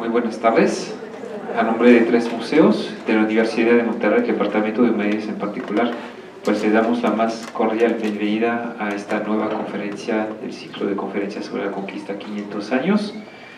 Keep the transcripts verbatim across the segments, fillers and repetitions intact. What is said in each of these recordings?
Muy buenas tardes. A nombre de tres museos de la Universidad de Monterrey, el Departamento de Humanidades en particular, pues le damos la más cordial bienvenida a esta nueva conferencia del ciclo de conferencias sobre la conquista quinientos años.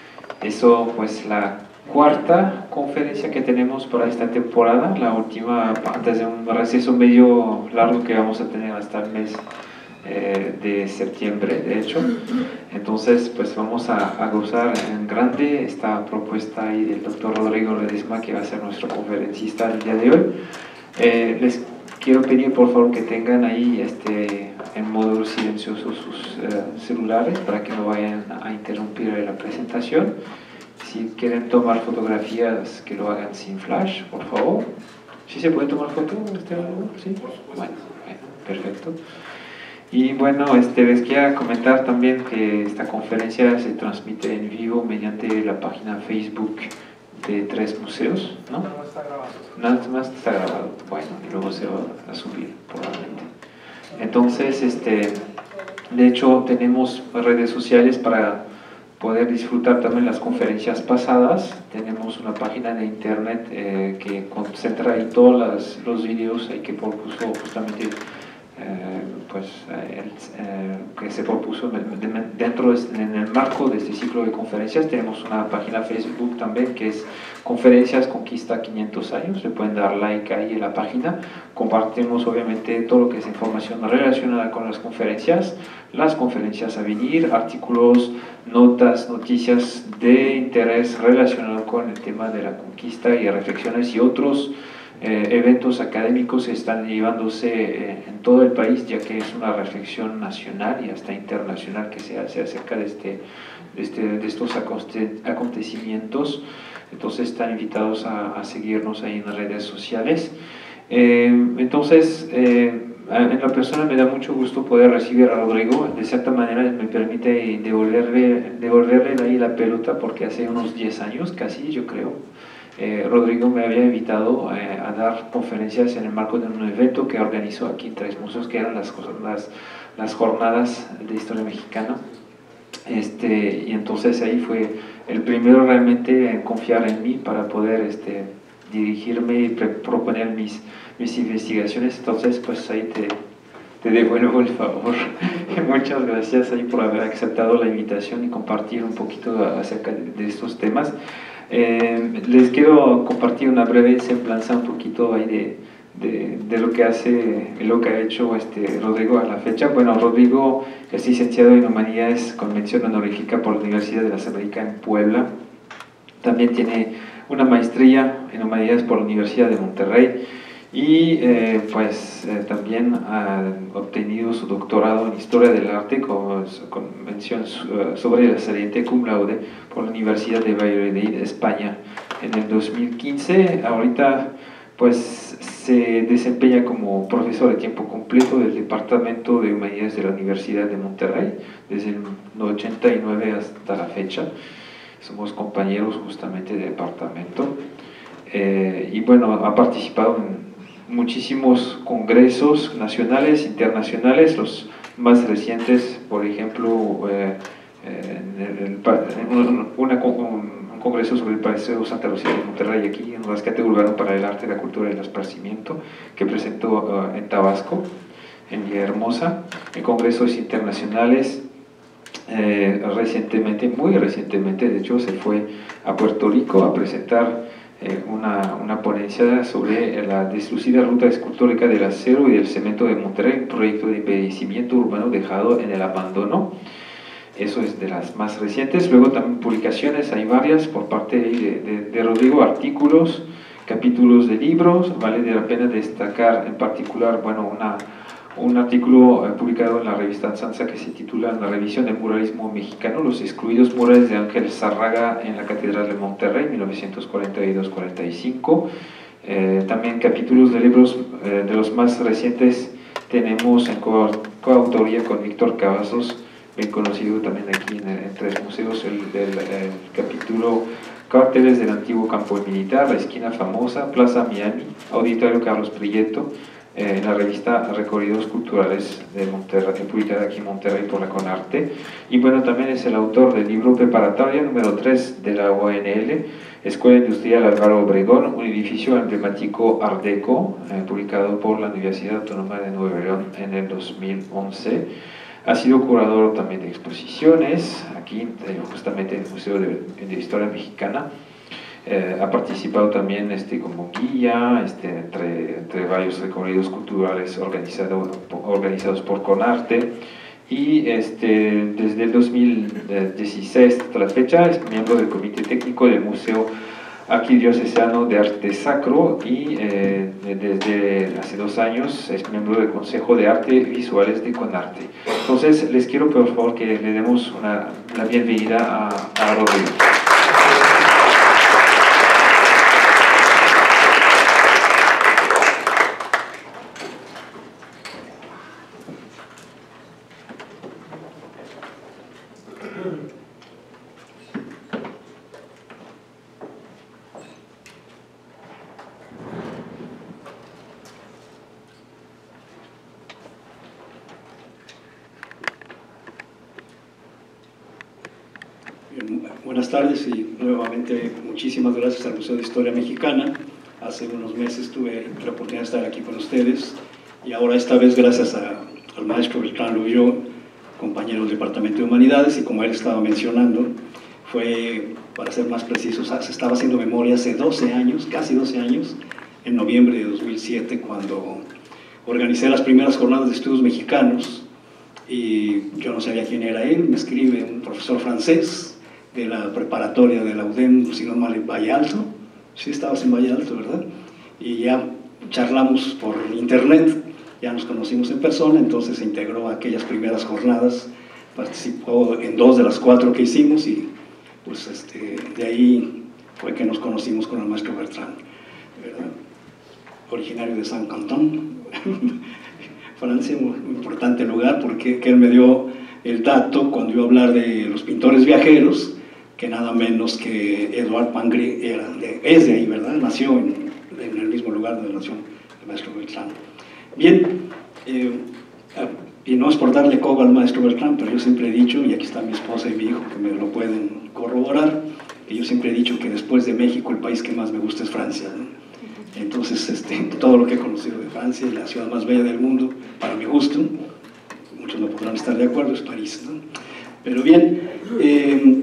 Eso pues la cuarta conferencia que tenemos para esta temporada, la última antes de un receso medio largo que vamos a tener hasta el mes eh, de septiembre, de hecho. Entonces pues vamos a, a gozar en grande esta propuesta ahí del doctor Rodrigo Ledesma, que va a ser nuestro conferencista el día de hoy. Eh, les quiero pedir por favor que tengan ahí este, en modo silencioso sus eh, celulares para que no vayan a interrumpir la presentación. Si quieren tomar fotografías, que lo hagan sin flash, por favor. ¿Sí se puede tomar foto? ¿Sí? Bueno, bueno, perfecto. Y bueno, este, les quería comentar también que esta conferencia se transmite en vivo mediante la página Facebook de Tres Museos, ¿no? Nada más está grabado. Nada más está grabado, bueno, y luego se va a subir probablemente. Entonces, este, de hecho, tenemos redes sociales para poder disfrutar también las conferencias pasadas. Tenemos una página de internet eh, que concentra ahí todos las, los vídeos ahí que propuso justamente eh, pues, eh, el, eh, que se propuso dentro de, en el marco de este ciclo de conferencias. Tenemos una página Facebook también que es Conferencias Conquista quinientos años, le pueden dar like ahí en la página. Compartimos obviamente todo lo que es información relacionada con las conferencias, las conferencias a venir, artículos, notas, noticias de interés relacionado con el tema de la conquista y reflexiones y otros eh, eventos académicos que están llevándose eh, en todo el país, ya que es una reflexión nacional y hasta internacional que se hace acerca de, este, de, este, de estos acontecimientos. Entonces están invitados a, a seguirnos ahí en las redes sociales. Eh, entonces, eh, en la persona me da mucho gusto poder recibir a Rodrigo. De cierta manera me permite devolverle, devolverle ahí la pelota, porque hace unos diez años casi, yo creo, eh, Rodrigo me había invitado eh, a dar conferencias en el marco de un evento que organizó aquí en Tres Museos, que eran las, las, las jornadas de historia mexicana. Este, y entonces ahí fue el primero realmente en confiar en mí para poder este, dirigirme y proponer mis, mis investigaciones. Entonces pues ahí te, te devuelvo el favor. Muchas gracias ahí por haber aceptado la invitación y compartir un poquito acerca de, de estos temas. Eh, les quiero compartir una breve semblanza un poquito ahí de, de, de lo que hace, lo que ha hecho este Rodrigo a la fecha. Bueno, Rodrigo es licenciado en Humanidades con mención honorífica por la Universidad de las Américas en Puebla. También tiene una maestría en Humanidades por la Universidad de Monterrey y eh, pues eh, también ha obtenido su doctorado en Historia del Arte con, con mención sobre la saliente cum laude por la Universidad de Valladolid, España, en el dos mil quince. Ahorita pues se desempeña como profesor de tiempo completo del Departamento de Humanidades de la Universidad de Monterrey desde el ochenta y nueve hasta la fecha. Somos compañeros justamente de departamento. Eh, y bueno, ha participado en muchísimos congresos nacionales, internacionales, los más recientes, por ejemplo, eh, en el, en una, un, un congreso sobre el Paseo Santa Lucía de Monterrey, aquí en el Rescate Urbano para el Arte, la Cultura y el Esparcimiento, que presentó uh, en Tabasco, en Villahermosa, en congresos internacionales. Eh, recientemente, muy recientemente, de hecho, se fue a Puerto Rico a presentar eh, una, una ponencia sobre la deslucida ruta escultórica del acero y del cemento de Monterrey, un proyecto de embellecimiento urbano dejado en el abandono. Eso es de las más recientes. Luego también publicaciones, hay varias por parte de, de, de Rodrigo, artículos, capítulos de libros. Vale la pena destacar en particular, bueno, una un artículo eh, publicado en la revista Ansanza que se titula La revisión del muralismo mexicano, los excluidos murales de Ángel Zárraga en la Catedral de Monterrey, mil novecientos cuarenta y dos a cuarenta y cinco. Eh, también capítulos de libros eh, de los más recientes tenemos en co coautoría con Víctor Cavazos, bien conocido también aquí en, en Tres Museos, el, el, el capítulo Carteles del antiguo campo militar, la esquina famosa, Plaza Miami, Auditorio Carlos Prieto, en la revista Recorridos Culturales de Monterrey, publicada aquí en Monterrey por la Conarte. Y bueno, también es el autor del libro preparatorio número tres de la U A N L, Escuela Industrial Álvaro Obregón, un edificio emblemático Art Deco, eh, publicado por la Universidad Autónoma de Nuevo León en el dos mil once. Ha sido curador también de exposiciones, aquí eh, justamente en el Museo de, de Historia Mexicana. Eh, ha participado también este, como guía este, entre, entre varios recorridos culturales organizado, organizados por Conarte, y este, desde el dos mil dieciséis hasta la fecha es miembro del Comité Técnico del Museo Arquidiocesano de Arte Sacro, y eh, desde hace dos años es miembro del Consejo de Arte Visuales de Conarte. Entonces les quiero por favor que le demos una, la bienvenida a, a Rodrigo. Buenas tardes y nuevamente muchísimas gracias al Museo de Historia Mexicana. Hace unos meses tuve la oportunidad de estar aquí con ustedes y ahora esta vez gracias a, al maestro Bertrand Louviot, compañero del Departamento de Humanidades, y como él estaba mencionando, fue, para ser más precisos, se estaba haciendo memoria hace doce años, casi doce años, en noviembre de dos mil siete, cuando organicé las primeras jornadas de estudios mexicanos, y yo no sabía quién era él. Me escribe un profesor francés de la preparatoria de la U D E M, si no mal, en Valle Alto. Sí, estabas en Valle Alto, ¿verdad? Y ya charlamos por internet, ya nos conocimos en persona, entonces se integró a aquellas primeras jornadas, participó en dos de las cuatro que hicimos, y pues este, de ahí fue que nos conocimos con el maestro Bertrand, ¿verdad? Originario de Saint-Quentin, Francia, un importante lugar, porque que él me dio el dato cuando iba a hablar de los pintores viajeros, que nada menos que Edouard Pingré era de, es de ahí, ¿verdad? Nació en, en el mismo lugar donde nació el maestro Bertrand. Bien, eh, y no es por darle coba al maestro Bertrand, pero yo siempre he dicho, y aquí está mi esposa y mi hijo que me lo pueden corroborar, que yo siempre he dicho que después de México el país que más me gusta es Francia, ¿no? Entonces, este, todo lo que he conocido de Francia, la ciudad más bella del mundo, para mi gusto, muchos no podrán estar de acuerdo, es París, ¿no? Pero bien, eh,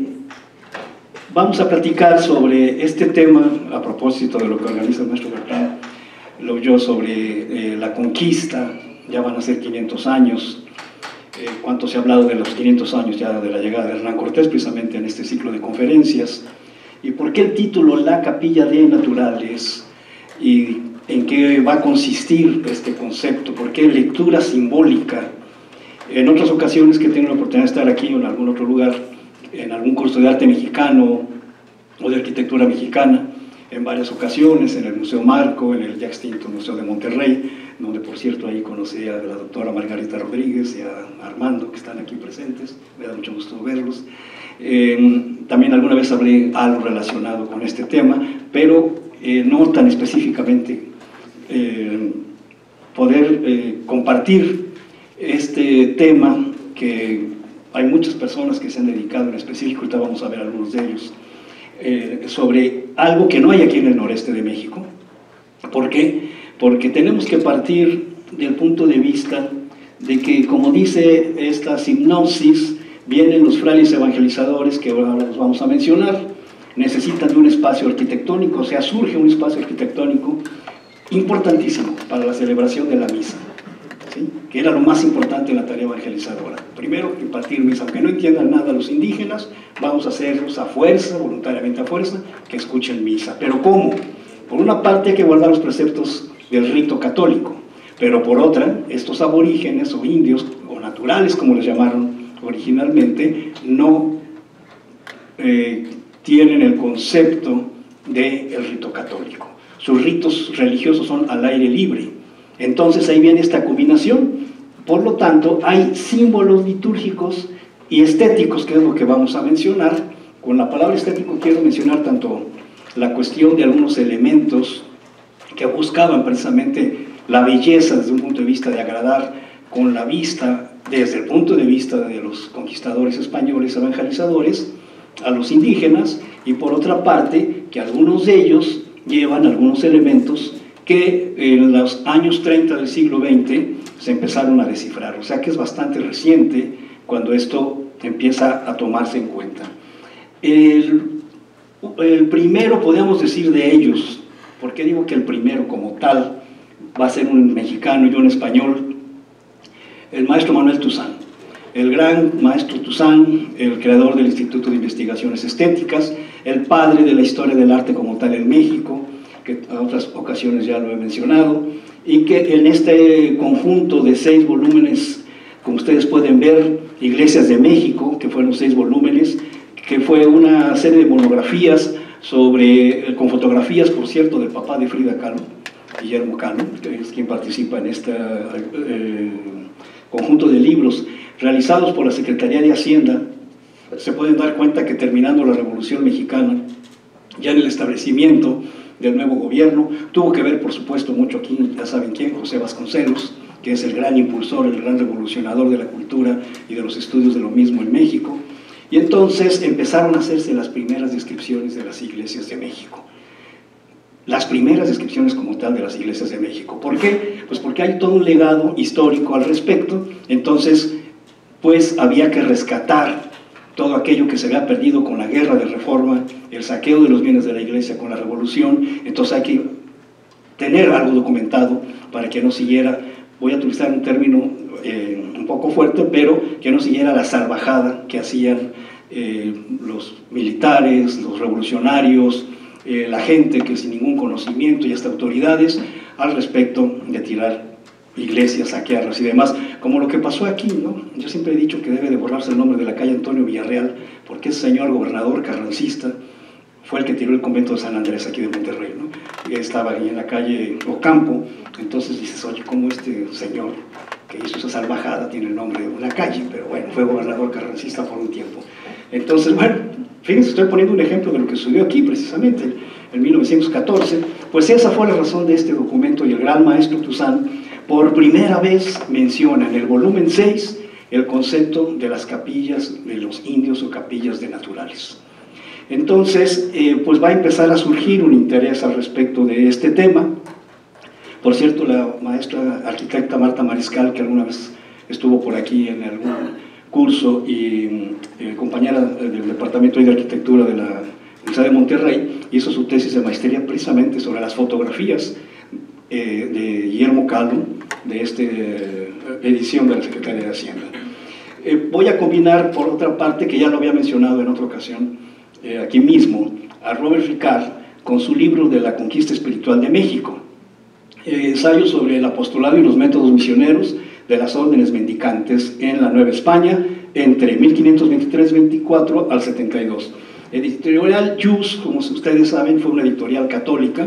vamos a platicar sobre este tema, a propósito de lo que organiza el maestro Bertrand Louviot, sobre eh, la conquista. Ya van a ser quinientos años. Eh, ¿Cuánto se ha hablado de los quinientos años ya de la llegada de Hernán Cortés, precisamente en este ciclo de conferencias? ¿Y por qué el título La Capilla de Naturales? ¿Y en qué va a consistir este concepto? ¿Por qué lectura simbólica? En otras ocasiones que tengo la oportunidad de estar aquí o en algún otro lugar, en algún curso de arte mexicano o de arquitectura mexicana, en varias ocasiones, en el Museo Marco, en el ya extinto Museo de Monterrey, donde por cierto ahí conocí a la doctora Margarita Rodríguez y a Armando, que están aquí presentes, me da mucho gusto verlos. Eh, también alguna vez hablé algo relacionado con este tema, pero eh, no tan específicamente. Eh, poder eh, compartir este tema, que hay muchas personas que se han dedicado en específico, ahorita vamos a ver algunos de ellos, eh, sobre algo que no hay aquí en el noreste de México. ¿Por qué? Porque tenemos que partir del punto de vista de que, como dice esta sinopsis, vienen los frailes evangelizadores, que ahora los vamos a mencionar, necesitan de un espacio arquitectónico, o sea, surge un espacio arquitectónico importantísimo para la celebración de la misa, ¿sí? Que era lo más importante en la tarea evangelizadora. Primero, impartir misa, aunque no entiendan nada los indígenas, vamos a hacerlos a fuerza, voluntariamente a fuerza, que escuchen misa. ¿Pero cómo? Por una parte hay que guardar los preceptos del rito católico, pero por otra, estos aborígenes o indios, o naturales como les llamaron originalmente, no eh, tienen el concepto del rito católico. Sus ritos religiosos son al aire libre. Entonces ahí viene esta combinación. Por lo tanto, hay símbolos litúrgicos y estéticos, que es lo que vamos a mencionar. Con la palabra estético quiero mencionar tanto la cuestión de algunos elementos que buscaban precisamente la belleza desde un punto de vista de agradar con la vista, desde el punto de vista de los conquistadores españoles evangelizadores, a los indígenas, y por otra parte, que algunos de ellos llevan algunos elementos que en los años treinta del siglo veinte se empezaron a descifrar, o sea que es bastante reciente cuando esto empieza a tomarse en cuenta. El, el primero, podemos decir de ellos, ¿por qué digo que el primero como tal va a ser un mexicano y un español? El maestro Manuel Toussaint, el gran maestro Toussaint, el creador del Instituto de Investigaciones Estéticas, el padre de la historia del arte como tal en México, que en otras ocasiones ya lo he mencionado, y que en este conjunto de seis volúmenes, como ustedes pueden ver, Iglesias de México, que fueron seis volúmenes, que fue una serie de monografías sobre, con fotografías, por cierto, del papá de Frida Kahlo, Guillermo Kahlo, que es quien participa en este eh, conjunto de libros realizados por la Secretaría de Hacienda. Se pueden dar cuenta que terminando la Revolución Mexicana, ya en el establecimiento del nuevo gobierno, tuvo que ver, por supuesto, mucho aquí, ya saben quién, José Vasconcelos, que es el gran impulsor, el gran revolucionador de la cultura y de los estudios de lo mismo en México, y entonces empezaron a hacerse las primeras descripciones de las iglesias de México. Las primeras descripciones como tal de las iglesias de México. ¿Por qué? Pues porque hay todo un legado histórico al respecto, entonces pues había que rescatar todo aquello que se había perdido con la guerra de reforma, el saqueo de los bienes de la iglesia con la revolución, entonces hay que tener algo documentado para que no siguiera, voy a utilizar un término eh, un poco fuerte, pero que no siguiera la salvajada que hacían eh, los militares, los revolucionarios, eh, la gente que sin ningún conocimiento y hasta autoridades al respecto de tirar iglesias, saquearlas y demás, como lo que pasó aquí, ¿no? Yo siempre he dicho que debe de borrarse el nombre de la calle Antonio Villarreal, porque ese señor gobernador carrancista fue el que tiró el convento de San Andrés aquí de Monterrey, ¿no? Y estaba ahí en la calle Ocampo, entonces dices, oye, ¿cómo este señor que hizo esa salvajada tiene el nombre de una calle? Pero bueno, fue gobernador carrancista por un tiempo. Entonces, bueno, fíjense, estoy poniendo un ejemplo de lo que sucedió aquí precisamente, en mil novecientos catorce, pues esa fue la razón de este documento, y el gran maestro Toussaint por primera vez menciona en el volumen seis el concepto de las capillas de los indios o capillas de naturales. Entonces, eh, pues va a empezar a surgir un interés al respecto de este tema. Por cierto, la maestra arquitecta Marta Mariscal, que alguna vez estuvo por aquí en algún curso, y eh, compañera del Departamento de Arquitectura de la Universidad de Monterrey, hizo su tesis de maestría precisamente sobre las fotografías eh, de Guillermo Kahlo, de esta eh, edición de la Secretaría de Hacienda. Eh, voy a combinar, por otra parte, que ya lo había mencionado en otra ocasión, eh, aquí mismo, a Robert Ricard, con su libro de la conquista espiritual de México, eh, ensayo sobre el apostolado y los métodos misioneros de las órdenes mendicantes en la Nueva España, entre mil quinientos veintitrés veinticuatro al setenta y dos. Editorial Jus, como ustedes saben, fue una editorial católica,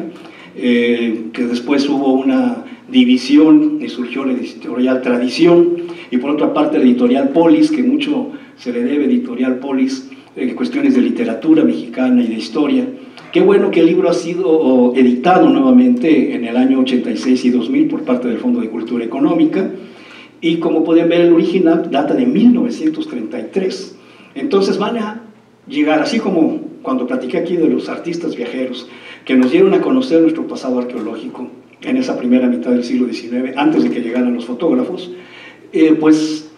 eh, que después hubo una división y surgió la editorial Tradición, y por otra parte la editorial Polis, que mucho se le debe, editorial Polis, en cuestiones de literatura mexicana y de historia. Qué bueno que el libro ha sido editado nuevamente en el año ochenta y seis y dos mil por parte del Fondo de Cultura Económica, y como pueden ver el original data de mil novecientos treinta y tres. Entonces van a llegar, así como cuando platiqué aquí de los artistas viajeros que nos dieron a conocer nuestro pasado arqueológico en esa primera mitad del siglo diecinueve, antes de que llegaran los fotógrafos, eh, pues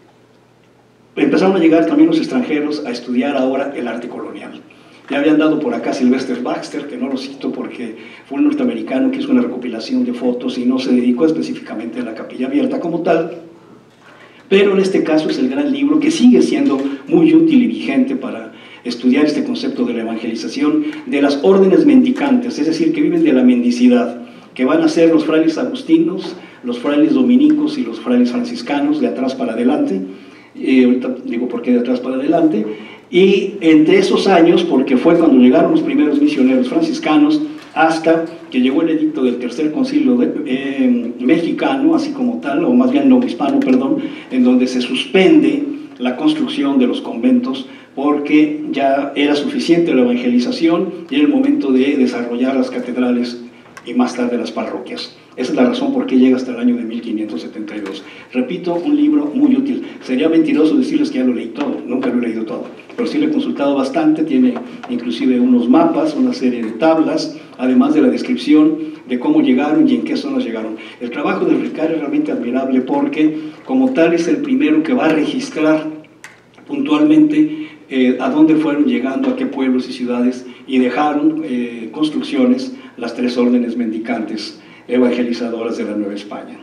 empezaron a llegar también los extranjeros a estudiar ahora el arte colonial. Ya habían dado por acá Sylvester Baxter, que no lo cito porque fue un norteamericano que hizo una recopilación de fotos y no se dedicó específicamente a la capilla abierta como tal, pero en este caso es el gran libro que sigue siendo muy útil y vigente para estudiar este concepto de la evangelización de las órdenes mendicantes, es decir, que viven de la mendicidad, que van a ser los frailes agustinos, los frailes dominicos y los frailes franciscanos, de atrás para adelante. Eh, ahorita digo por qué de atrás para adelante. Y entre esos años, porque fue cuando llegaron los primeros misioneros franciscanos, hasta que llegó el edicto del Tercer Concilio de, eh, mexicano, así como tal, o más bien no hispano, perdón, en donde se suspende la construcción de los conventos, porque ya era suficiente la evangelización y era el momento de desarrollar las catedrales y más tarde las parroquias. Esa es la razón por qué llega hasta el año de mil quinientos setenta y dos. Repito, un libro muy útil. Sería mentiroso decirles que ya lo leí todo, nunca lo he leído todo, pero sí lo he consultado bastante. Tiene inclusive unos mapas, una serie de tablas, además de la descripción de cómo llegaron y en qué zonas llegaron. El trabajo de Ricard es realmente admirable porque, como tal, es el primero que va a registrar puntualmente eh, a dónde fueron llegando, a qué pueblos y ciudades, y dejaron eh, construcciones las tres órdenes mendicantes evangelizadoras de la Nueva España.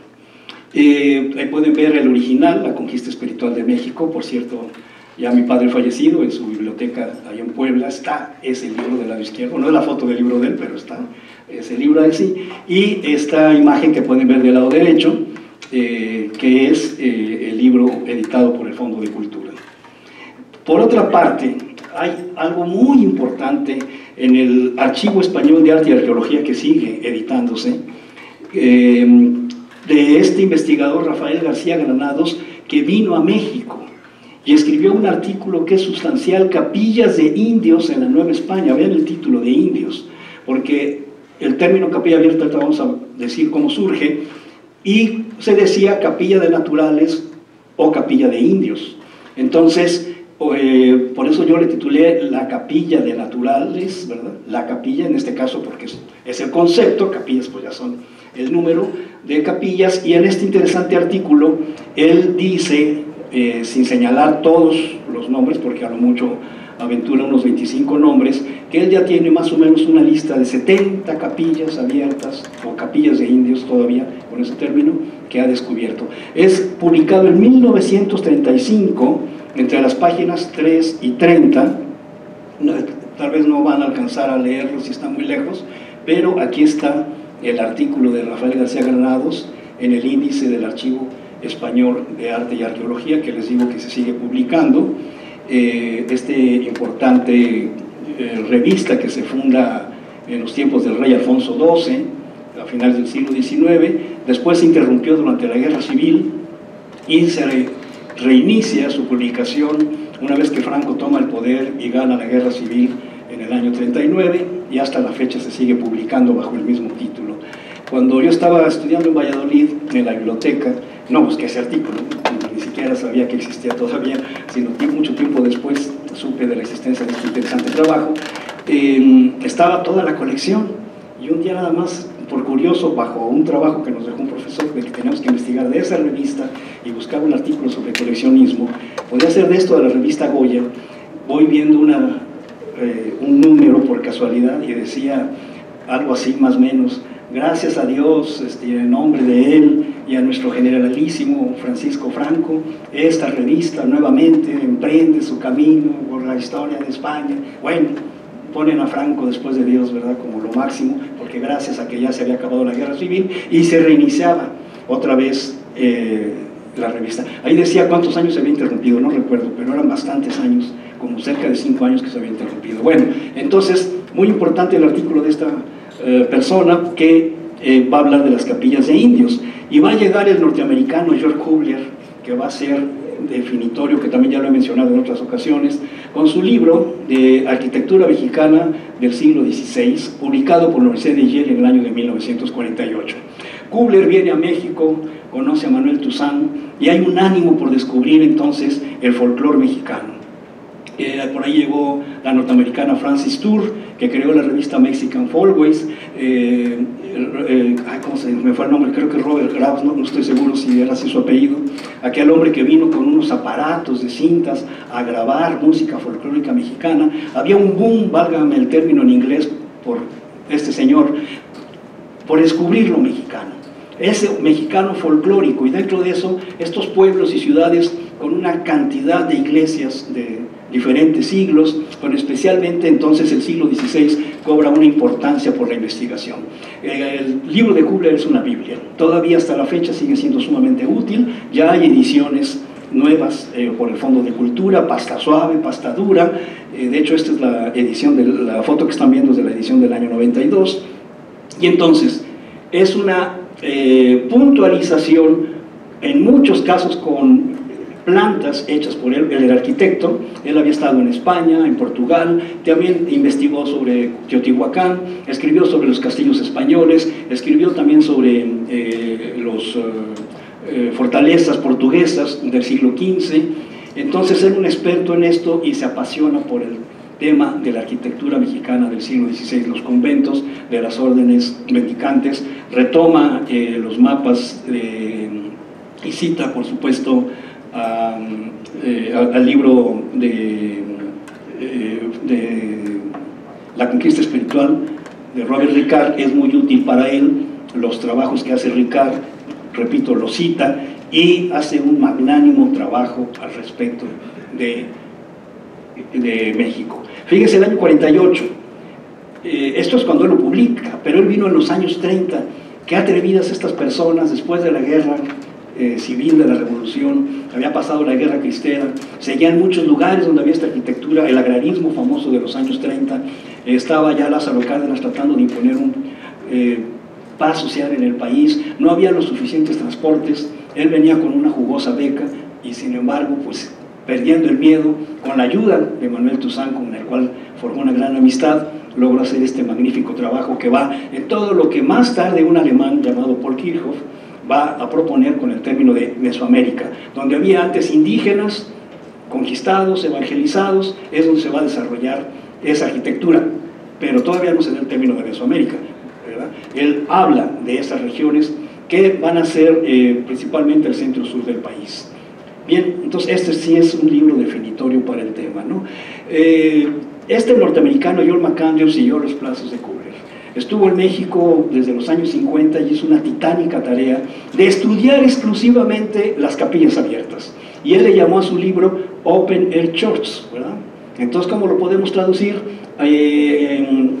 Eh, ahí pueden ver el original, La Conquista Espiritual de México. Por cierto, ya mi padre fallecido, en su biblioteca allá en Puebla está ese libro del lado izquierdo. No es la foto del libro de él, pero está ese libro ahí sí. Y esta imagen que pueden ver del lado derecho, eh, que es eh, el libro editado por el Fondo de Cultura. Por otra parte, hay algo muy importante en el Archivo Español de Arte y Arqueología que sigue editándose, eh, de este investigador Rafael García Granados, que vino a México y escribió un artículo que es sustancial: Capillas de Indios en la Nueva España. Vean el título, de indios, porque el término capilla abierta, ahorita vamos a decir cómo surge, y se decía capilla de naturales o capilla de indios. Entonces, Eh, por eso yo le titulé La Capilla de Naturales, ¿verdad? La capilla, en este caso, porque es, es el concepto, capillas pues ya son el número de capillas, y en este interesante artículo él dice, eh, sin señalar todos los nombres, porque a lo mucho aventura unos veinticinco nombres, que él ya tiene más o menos una lista de setenta capillas abiertas, o capillas de indios todavía, con ese término, que ha descubierto. Es publicado en mil novecientos treinta y cinco, entre las páginas tres y treinta, no, tal vez no van a alcanzar a leerlo si están muy lejos, pero aquí está el artículo de Rafael García Granados en el índice del Archivo Español de Arte y Arqueología, que les digo que se sigue publicando. Eh, este importante eh, revista que se funda en los tiempos del rey Alfonso doce, a finales del siglo diecinueve, después se interrumpió durante la Guerra Civil y se re reinicia su publicación una vez que Franco toma el poder y gana la Guerra Civil en el año treinta y nueve, y hasta la fecha se sigue publicando bajo el mismo título. Cuando yo estaba estudiando en Valladolid, en la biblioteca, no busqué ese artículo, ni siquiera sabía que existía todavía, sino mucho tiempo después supe de la existencia de este interesante trabajo, eh, estaba toda la colección, y un día nada más, por curioso, bajo un trabajo que nos dejó un profesor de que teníamos que investigar de esa revista y buscar un artículo sobre coleccionismo, podía hacer de esto de la revista Goya, voy viendo una, eh, un número por casualidad y decía algo así más o menos: gracias a Dios, este, en nombre de él y a nuestro generalísimo Francisco Franco, esta revista nuevamente emprende su camino por la historia de España. Bueno, ponen a Franco después de Dios, ¿verdad?, como lo máximo, porque gracias a que ya se había acabado la Guerra Civil y se reiniciaba otra vez eh, la revista. Ahí decía cuántos años se había interrumpido, no recuerdo, pero eran bastantes años, como cerca de cinco años que se había interrumpido. Bueno, entonces, muy importante el artículo de esta eh, persona que eh, va a hablar de las capillas de indios, y va a llegar el norteamericano George Cuvier, que va a ser definitorio, que también ya lo he mencionado en otras ocasiones, con su libro de Arquitectura Mexicana del siglo dieciséis, publicado por la Universidad de Yale en el año de mil novecientos cuarenta y ocho. Kubler viene a México, conoce a Manuel Toussaint, y hay un ánimo por descubrir entonces el folclore mexicano. Eh, por ahí llegó la norteamericana Frances Turr, que creó la revista Mexican Folkways. eh, eh, ay, ¿cómo se me fue el nombre? Creo que Robert Graves, no, no estoy seguro si era así su apellido, aquel hombre que vino con unos aparatos de cintas a grabar música folclórica mexicana. Había un boom, válgame el término en inglés, por este señor, por descubrir lo mexicano, ese mexicano folclórico, y dentro de eso estos pueblos y ciudades con una cantidad de iglesias de diferentes siglos, pero especialmente entonces el siglo dieciséis cobra una importancia por la investigación. El libro de Kubler es una Biblia, todavía hasta la fecha sigue siendo sumamente útil. Ya hay ediciones nuevas eh, por el Fondo de Cultura, pasta suave, pasta dura. Eh, de hecho, esta es la edición, de la foto que están viendo es de la edición del año noventa y dos, y entonces es una eh, puntualización, en muchos casos con plantas hechas por él. Él era arquitecto, él había estado en España, en Portugal, también investigó sobre Teotihuacán, escribió sobre los castillos españoles, escribió también sobre eh, los eh, eh, fortalezas portuguesas del siglo quince. Entonces era un experto en esto y se apasiona por el tema de la arquitectura mexicana del siglo dieciséis, los conventos de las órdenes mendicantes. Retoma eh, los mapas eh, y cita, por supuesto, a, eh, al libro de, eh, de La conquista espiritual de Robert Ricard. Es muy útil para él los trabajos que hace Ricard, repito, lo cita y hace un magnánimo trabajo al respecto de, de México. Fíjese, el año cuarenta y ocho, eh, esto es cuando él lo publica, pero él vino en los años treinta. Qué atrevidas estas personas después de la guerra eh, civil, de la revolución, había pasado la guerra cristera, seguían muchos lugares donde había esta arquitectura, el agrarismo famoso de los años treinta, eh, estaba ya Lázaro Cárdenas tratando de imponer un eh, paz social en el país, no había los suficientes transportes, él venía con una jugosa beca y sin embargo, pues perdiendo el miedo, con la ayuda de Manuel Toussaint, con el cual formó una gran amistad, logró hacer este magnífico trabajo que va en todo lo que más tarde un alemán llamado Paul Kirchhoff va a proponer con el término de Mesoamérica, donde había antes indígenas, conquistados, evangelizados, es donde se va a desarrollar esa arquitectura, pero todavía no se da el término de Mesoamérica, ¿verdad? Él habla de esas regiones que van a ser eh, principalmente el centro-sur del país. Bien, entonces este sí es un libro definitorio para el tema, ¿no? Eh, este norteamericano, Joel McAndrews, siguió los plazos de Kubler. Estuvo en México desde los años cincuenta y hizo una titánica tarea de estudiar exclusivamente las capillas abiertas. Y él le llamó a su libro Open Air Church, ¿verdad? Entonces, ¿cómo lo podemos traducir? Eh, en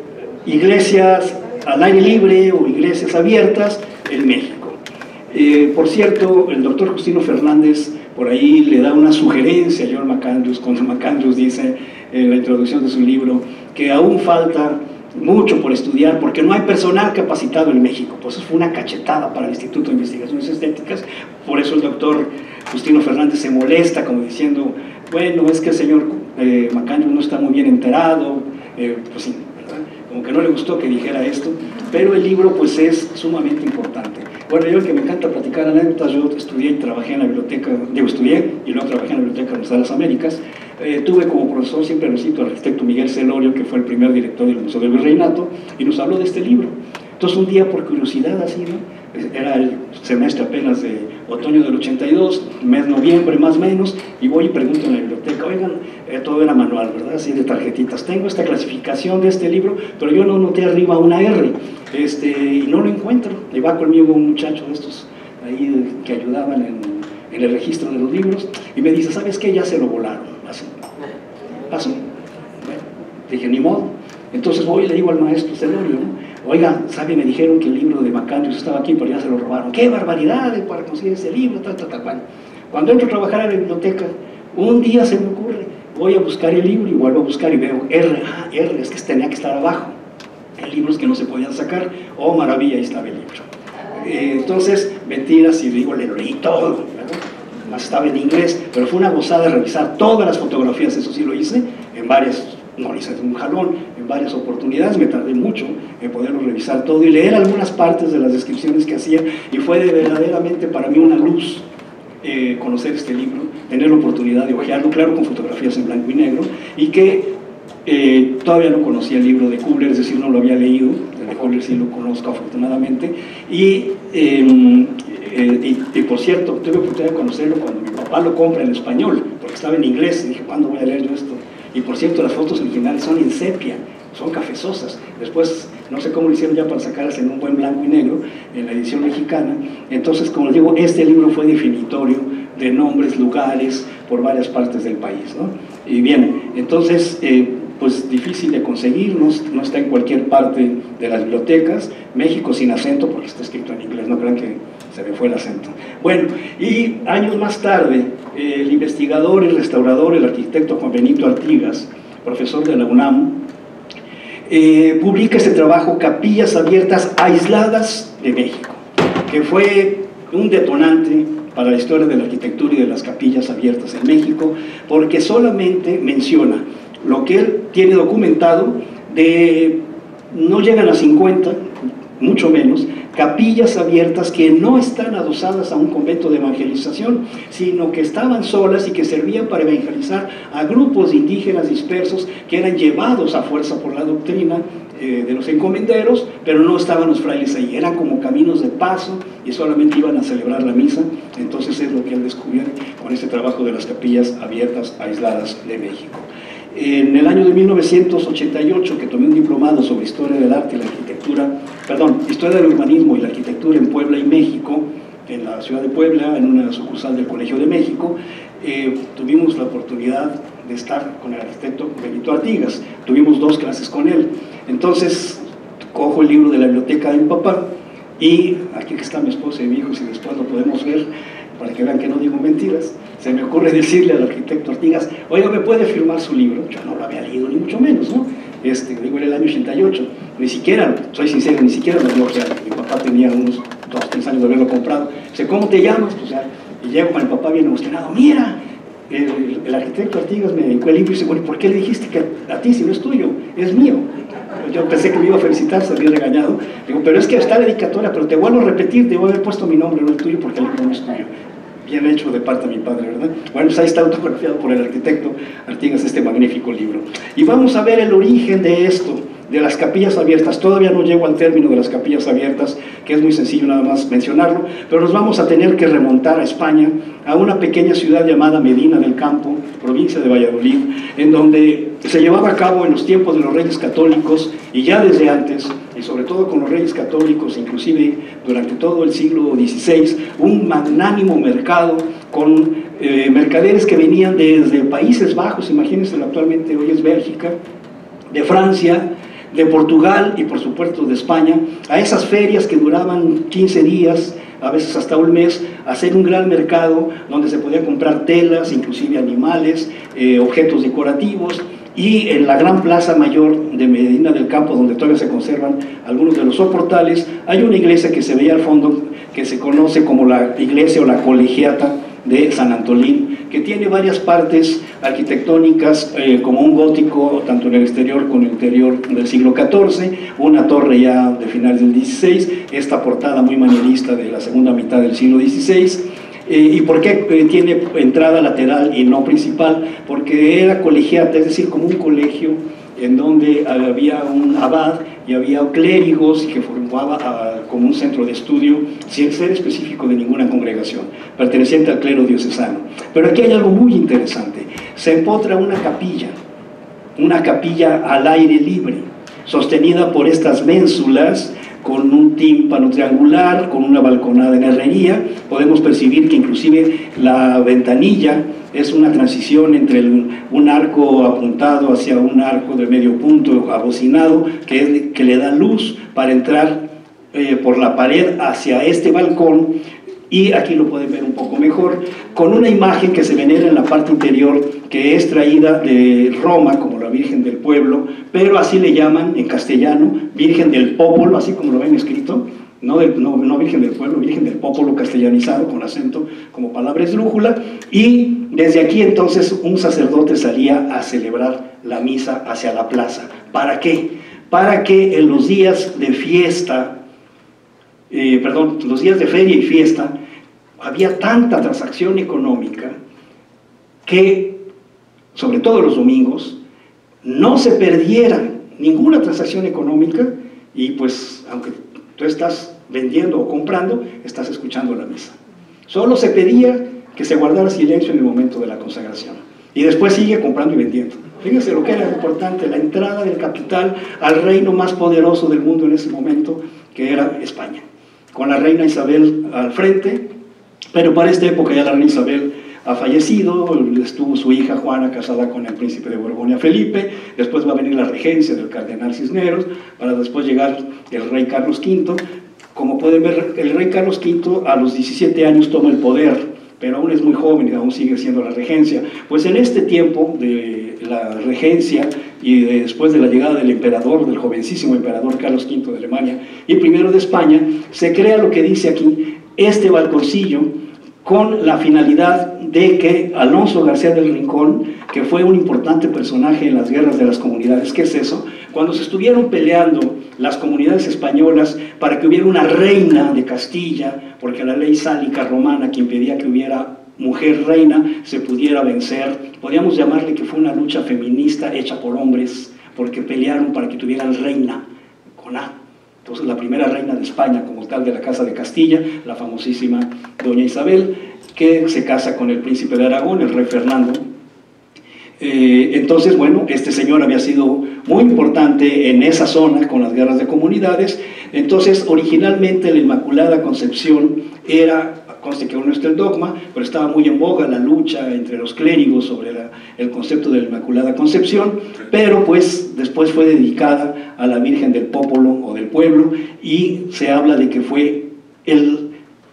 iglesias al aire libre o iglesias abiertas en México. Eh, por cierto, el doctor Justino Fernández por ahí le da una sugerencia a Joel McAndrews, cuando McAndrews dice en la introducción de su libro que aún falta mucho por estudiar porque no hay personal capacitado en México. Pues eso fue una cachetada para el Instituto de Investigaciones Estéticas. Por eso el doctor Justino Fernández se molesta como diciendo, bueno, es que el señor eh, McAndrews no está muy bien enterado, eh, pues sí, ¿verdad? Como que no le gustó que dijera esto, pero el libro pues es sumamente importante. Bueno, yo, el que me encanta platicar anécdotas, yo estudié y trabajé en la biblioteca, digo, estudié y luego trabajé en la biblioteca de las Américas. Eh, tuve como profesor, siempre lo cito, al arquitecto Miguel Celorio, que fue el primer director del Museo del Virreinato, y nos habló de este libro. Entonces un día, por curiosidad así, ¿no? Era el semestre apenas de otoño del ochenta y dos, mes noviembre más o menos, y voy y pregunto en la biblioteca, oigan, eh, todo era manual, ¿verdad? Así de tarjetitas, tengo esta clasificación de este libro, pero yo no noté arriba una R, este, y no lo encuentro. Y va conmigo un muchacho de estos ahí que ayudaban en, en el registro de los libros, y me dice, ¿sabes qué? Ya se lo volaron, así, pasó. Bueno, dije, ni modo. Entonces voy y le digo al maestro Celorio, ¿no? Oiga, ¿sabe? Me dijeron que el libro de McAndrews estaba aquí, pero ya se lo robaron. ¡Qué barbaridad para conseguir ese libro! Tal, tal, tal, tal. Cuando entro a trabajar en la biblioteca, un día se me ocurre, voy a buscar el libro y vuelvo a buscar y veo R, ah, R, es que tenía que estar abajo. Hay libros que no se podían sacar. ¡Oh, maravilla! Ahí estaba el libro. Eh, entonces, mentiras, y digo, le leí todo, ¿verdad? Más estaba en inglés, pero fue una gozada revisar todas las fotografías, eso sí lo hice, en varias, no lo hice de un jalón, en varias oportunidades, me tardé mucho en poderlo revisar todo y leer algunas partes de las descripciones que hacía, y fue de verdaderamente para mí una luz eh, conocer este libro, tener la oportunidad de hojearlo, claro, con fotografías en blanco y negro, y que eh, todavía no conocía el libro de Kubler, es decir, no lo había leído, el de Kubler sí lo conozco afortunadamente, y eh, Eh, y, y por cierto, tuve oportunidad de conocerlo cuando mi papá lo compra en español, porque estaba en inglés, y dije, ¿cuándo voy a leer yo esto? Y por cierto, las fotos originales son en sepia, son cafezosas. Después, no sé cómo lo hicieron ya para sacarlas en un buen blanco y negro, en la edición mexicana. Entonces, como les digo, este libro fue definitorio de nombres, lugares, por varias partes del país, ¿no? Y bien, entonces, eh, pues difícil de conseguir, no, no está en cualquier parte de las bibliotecas. México sin acento, porque está escrito en inglés, no crean que se me fue el acento. Bueno, y años más tarde, eh, el investigador y restaurador, el arquitecto Juan Benito Artigas, profesor de la UNAM, eh, publica este trabajo, Capillas Abiertas Aisladas de México, que fue un detonante para la historia de la arquitectura y de las capillas abiertas en México, porque solamente menciona lo que él tiene documentado de, no llegan a cincuenta, mucho menos, capillas abiertas que no están adosadas a un convento de evangelización, sino que estaban solas y que servían para evangelizar a grupos de indígenas dispersos que eran llevados a fuerza por la doctrina eh, de los encomenderos, pero no estaban los frailes ahí, eran como caminos de paso y solamente iban a celebrar la misa. Entonces es lo que él descubrió con este trabajo de las capillas abiertas aisladas de México. En el año de mil novecientos ochenta y ocho, que tomé un diplomado sobre historia del arte y la arquitectura, perdón, historia del urbanismo y la arquitectura en Puebla y México, en la ciudad de Puebla, en una sucursal del Colegio de México, eh, tuvimos la oportunidad de estar con el arquitecto Benito Artigas, tuvimos dos clases con él. Entonces, cojo el libro de la biblioteca de mi papá, y aquí está mi esposa y mi hijo, si después lo podemos ver, para que vean que no digo mentiras, se me ocurre decirle al arquitecto Artigas, oiga, ¿me puede firmar su libro? Yo no lo había leído, ni mucho menos, ¿no? Este, digo, en el año ochenta y ocho, ni siquiera, soy sincero, ni siquiera lo había ojeado. Mi papá tenía unos dos, tres años de haberlo comprado. Dice, ¿cómo te llamas? Pues, ya, y llego con el papá bien emocionado, mira, el, el arquitecto Artigas me dedicó el libro y dice, bueno, ¿por qué le dijiste que a ti si no es tuyo? Es mío. Yo pensé que me iba a felicitar, salí regañado. Digo, pero es que está la dedicatoria, pero te vuelvo a repetir, debo haber puesto mi nombre, no el tuyo, porque el libro no es tuyo. Bien hecho de parte de mi padre, ¿verdad? Bueno, pues ahí está autografiado por el arquitecto Artigas este magnífico libro. Y vamos a ver el origen de esto, de las capillas abiertas. Todavía no llego al término de las capillas abiertas, que es muy sencillo nada más mencionarlo, pero nos vamos a tener que remontar a España, a una pequeña ciudad llamada Medina del Campo, provincia de Valladolid, en donde se llevaba a cabo en los tiempos de los reyes católicos, y ya desde antes, y sobre todo con los reyes católicos, inclusive durante todo el siglo dieciséis, un magnánimo mercado con eh, mercaderes que venían desde Países Bajos, imagínense, actualmente hoy es Bélgica, de Francia, de Portugal y por supuesto de España, a esas ferias que duraban quince días, a veces hasta un mes, hacer un gran mercado donde se podían comprar telas, inclusive animales, eh, objetos decorativos. Y en la gran plaza mayor de Medina del Campo, donde todavía se conservan algunos de los soportales, hay una iglesia que se veía al fondo, que se conoce como la iglesia o la colegiata de San Antolín, que tiene varias partes arquitectónicas, eh, como un gótico, tanto en el exterior como en el interior del siglo catorce, una torre ya de finales del dieciséis, esta portada muy manierista de la segunda mitad del siglo dieciséis. Eh, ¿Y por qué eh, tiene entrada lateral y no principal? Porque era colegiata, es decir, como un colegio en donde había un abad y había clérigos que formaba a, como un centro de estudio, sin ser específico de ninguna congregación, perteneciente al clero diocesano. Pero aquí hay algo muy interesante. Se empotra una capilla, una capilla al aire libre, sostenida por estas ménsulas, con un tímpano triangular, con una balconada en herrería. Podemos percibir que inclusive la ventanilla es una transición entre el, un arco apuntado hacia un arco de medio punto abocinado, que, es, que le da luz para entrar eh, por la pared hacia este balcón. Y aquí lo pueden ver un poco mejor, con una imagen que se venera en la parte interior, que es traída de Roma, como la Virgen del Pueblo, pero así le llaman en castellano, Virgen del Popolo, así como lo ven escrito, no, de, no, no Virgen del Pueblo, Virgen del Popolo castellanizado, con acento como palabra esdrújula. Y desde aquí entonces un sacerdote salía a celebrar la misa hacia la plaza. ¿Para qué? Para que en los días de fiesta, Eh, perdón, los días de feria y fiesta, había tanta transacción económica que, sobre todo los domingos, no se perdiera ninguna transacción económica, y pues, aunque tú estás vendiendo o comprando, estás escuchando la misa. Solo se pedía que se guardara silencio en el momento de la consagración, y después sigue comprando y vendiendo. Fíjense lo que era importante, la entrada del capital al reino más poderoso del mundo en ese momento, que era España, con la reina Isabel al frente. Pero para esta época ya la reina Isabel ha fallecido, estuvo su hija Juana casada con el príncipe de Borgoña Felipe, después va a venir la regencia del cardenal Cisneros, para después llegar el rey Carlos quinto. Como pueden ver, el rey Carlos quinto a los diecisiete años toma el poder, pero aún es muy joven y aún sigue siendo la regencia. Pues en este tiempo de la regencia y de, después de la llegada del emperador, del jovencísimo emperador Carlos quinto de Alemania y primero de España, se crea lo que dice aquí, este balconcillo con la finalidad de que Alonso García del Rincón, que fue un importante personaje en las guerras de las comunidades, ¿qué es eso? Cuando se estuvieron peleando las comunidades españolas para que hubiera una reina de Castilla, porque la ley sálica romana que impedía que hubiera mujer reina se pudiera vencer, podríamos llamarle que fue una lucha feminista hecha por hombres, porque pelearon para que tuvieran reina, con A. Entonces la primera reina de España como tal de la Casa de Castilla, la famosísima doña Isabel, que se casa con el príncipe de Aragón, el rey Fernando. Eh, entonces, bueno, este señor había sido muy importante en esa zona con las guerras de comunidades. Entonces, originalmente la Inmaculada Concepción era, conste que aún no está el dogma, pero estaba muy en boga la lucha entre los clérigos sobre la, el concepto de la Inmaculada Concepción, pero pues después fue dedicada a la Virgen del Popolo o del Pueblo, y se habla de que fue el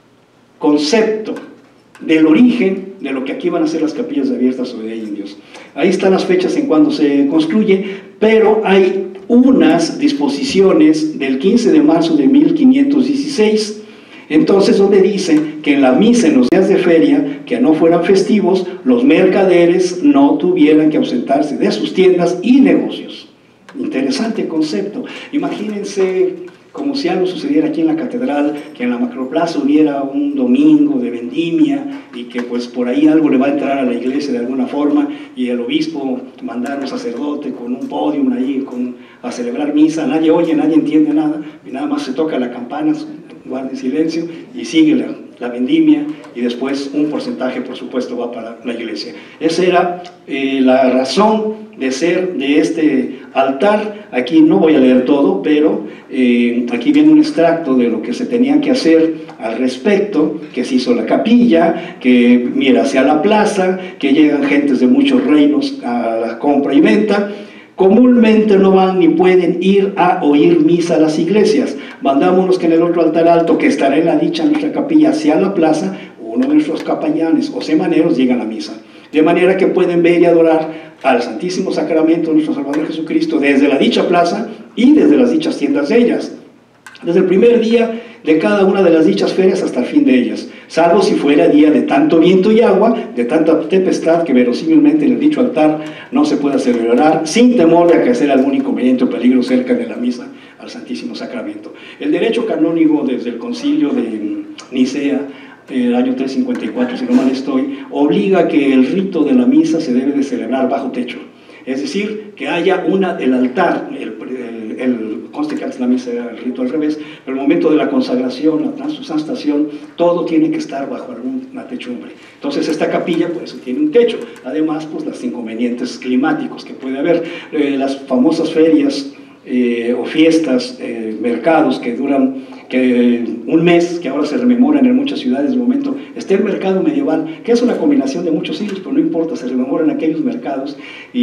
concepto del origen de lo que aquí van a ser las capillas abiertas o de indios. Ahí están las fechas en cuando se construye, pero hay unas disposiciones del quince de marzo de mil quinientos dieciséis, entonces donde dice que en la misa en los días de feria, que no fueran festivos, los mercaderes no tuvieran que ausentarse de sus tiendas y negocios. Interesante concepto. Imagínense como si algo sucediera aquí en la catedral, que en la Macroplaza hubiera un domingo de vendimia y que pues por ahí algo le va a entrar a la iglesia de alguna forma, y el obispo mandar un sacerdote con un podium ahí con, a celebrar misa, nadie oye, nadie entiende nada, y nada más se toca la campana, guarde silencio y sigue la, la vendimia, y después un porcentaje por supuesto va para la iglesia. Esa era eh, la razón de ser de este altar. Aquí no voy a leer todo, pero eh, aquí viene un extracto de lo que se tenía que hacer al respecto, que se hizo la capilla, que mira hacia la plaza, que llegan gentes de muchos reinos a la compra y venta. Comúnmente no van ni pueden ir a oír misa a las iglesias. Mandámonos que en el otro altar alto, que estará en la dicha nuestra capilla hacia la plaza, uno de nuestros capellanes o semaneros llegan a misa. De manera que pueden ver y adorar al Santísimo Sacramento de nuestro Salvador Jesucristo desde la dicha plaza y desde las dichas tiendas de ellas, desde el primer día de cada una de las dichas ferias hasta el fin de ellas, salvo si fuera día de tanto viento y agua, de tanta tempestad, que verosímilmente en el dicho altar no se pueda celebrar sin temor de acaecer algún inconveniente o peligro cerca de la misa al Santísimo Sacramento. El derecho canónico desde el concilio de Nicea, el año trescientos cincuenta y cuatro, si no mal estoy, obliga que el rito de la misa se debe de celebrar bajo techo. Es decir, que haya una, el altar, el, el, el, conste que antes la misa era el rito al revés, pero el momento de la consagración, la transustanciación, todo tiene que estar bajo alguna techumbre. Entonces esta capilla, por eso tiene un techo. Además, pues los inconvenientes climáticos que puede haber. Eh, las famosas ferias eh, o fiestas, eh, mercados que duran que un mes, que ahora se rememoran en muchas ciudades de momento, está el mercado medieval, que es una combinación de muchos siglos, pero no importa, se rememoran aquellos mercados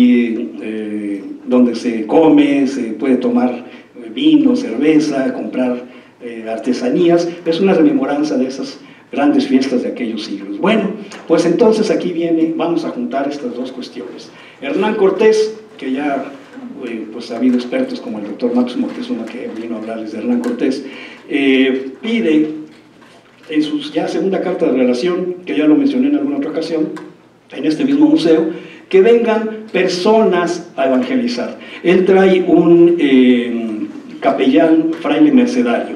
y eh, donde se come, se puede tomar vino, cerveza, comprar eh, artesanías. Es una rememoranza de esas grandes fiestas de aquellos siglos. Bueno, pues entonces aquí viene, vamos a juntar estas dos cuestiones. Hernán Cortés, que ya eh, pues ha habido expertos como el doctor Max Moctezuma, que vino a hablarles de Hernán Cortés, eh, pide en su ya segunda carta de relación, que ya lo mencioné en alguna otra ocasión, en este mismo museo, que vengan personas a evangelizar. Él trae un eh, capellán fraile mercedario.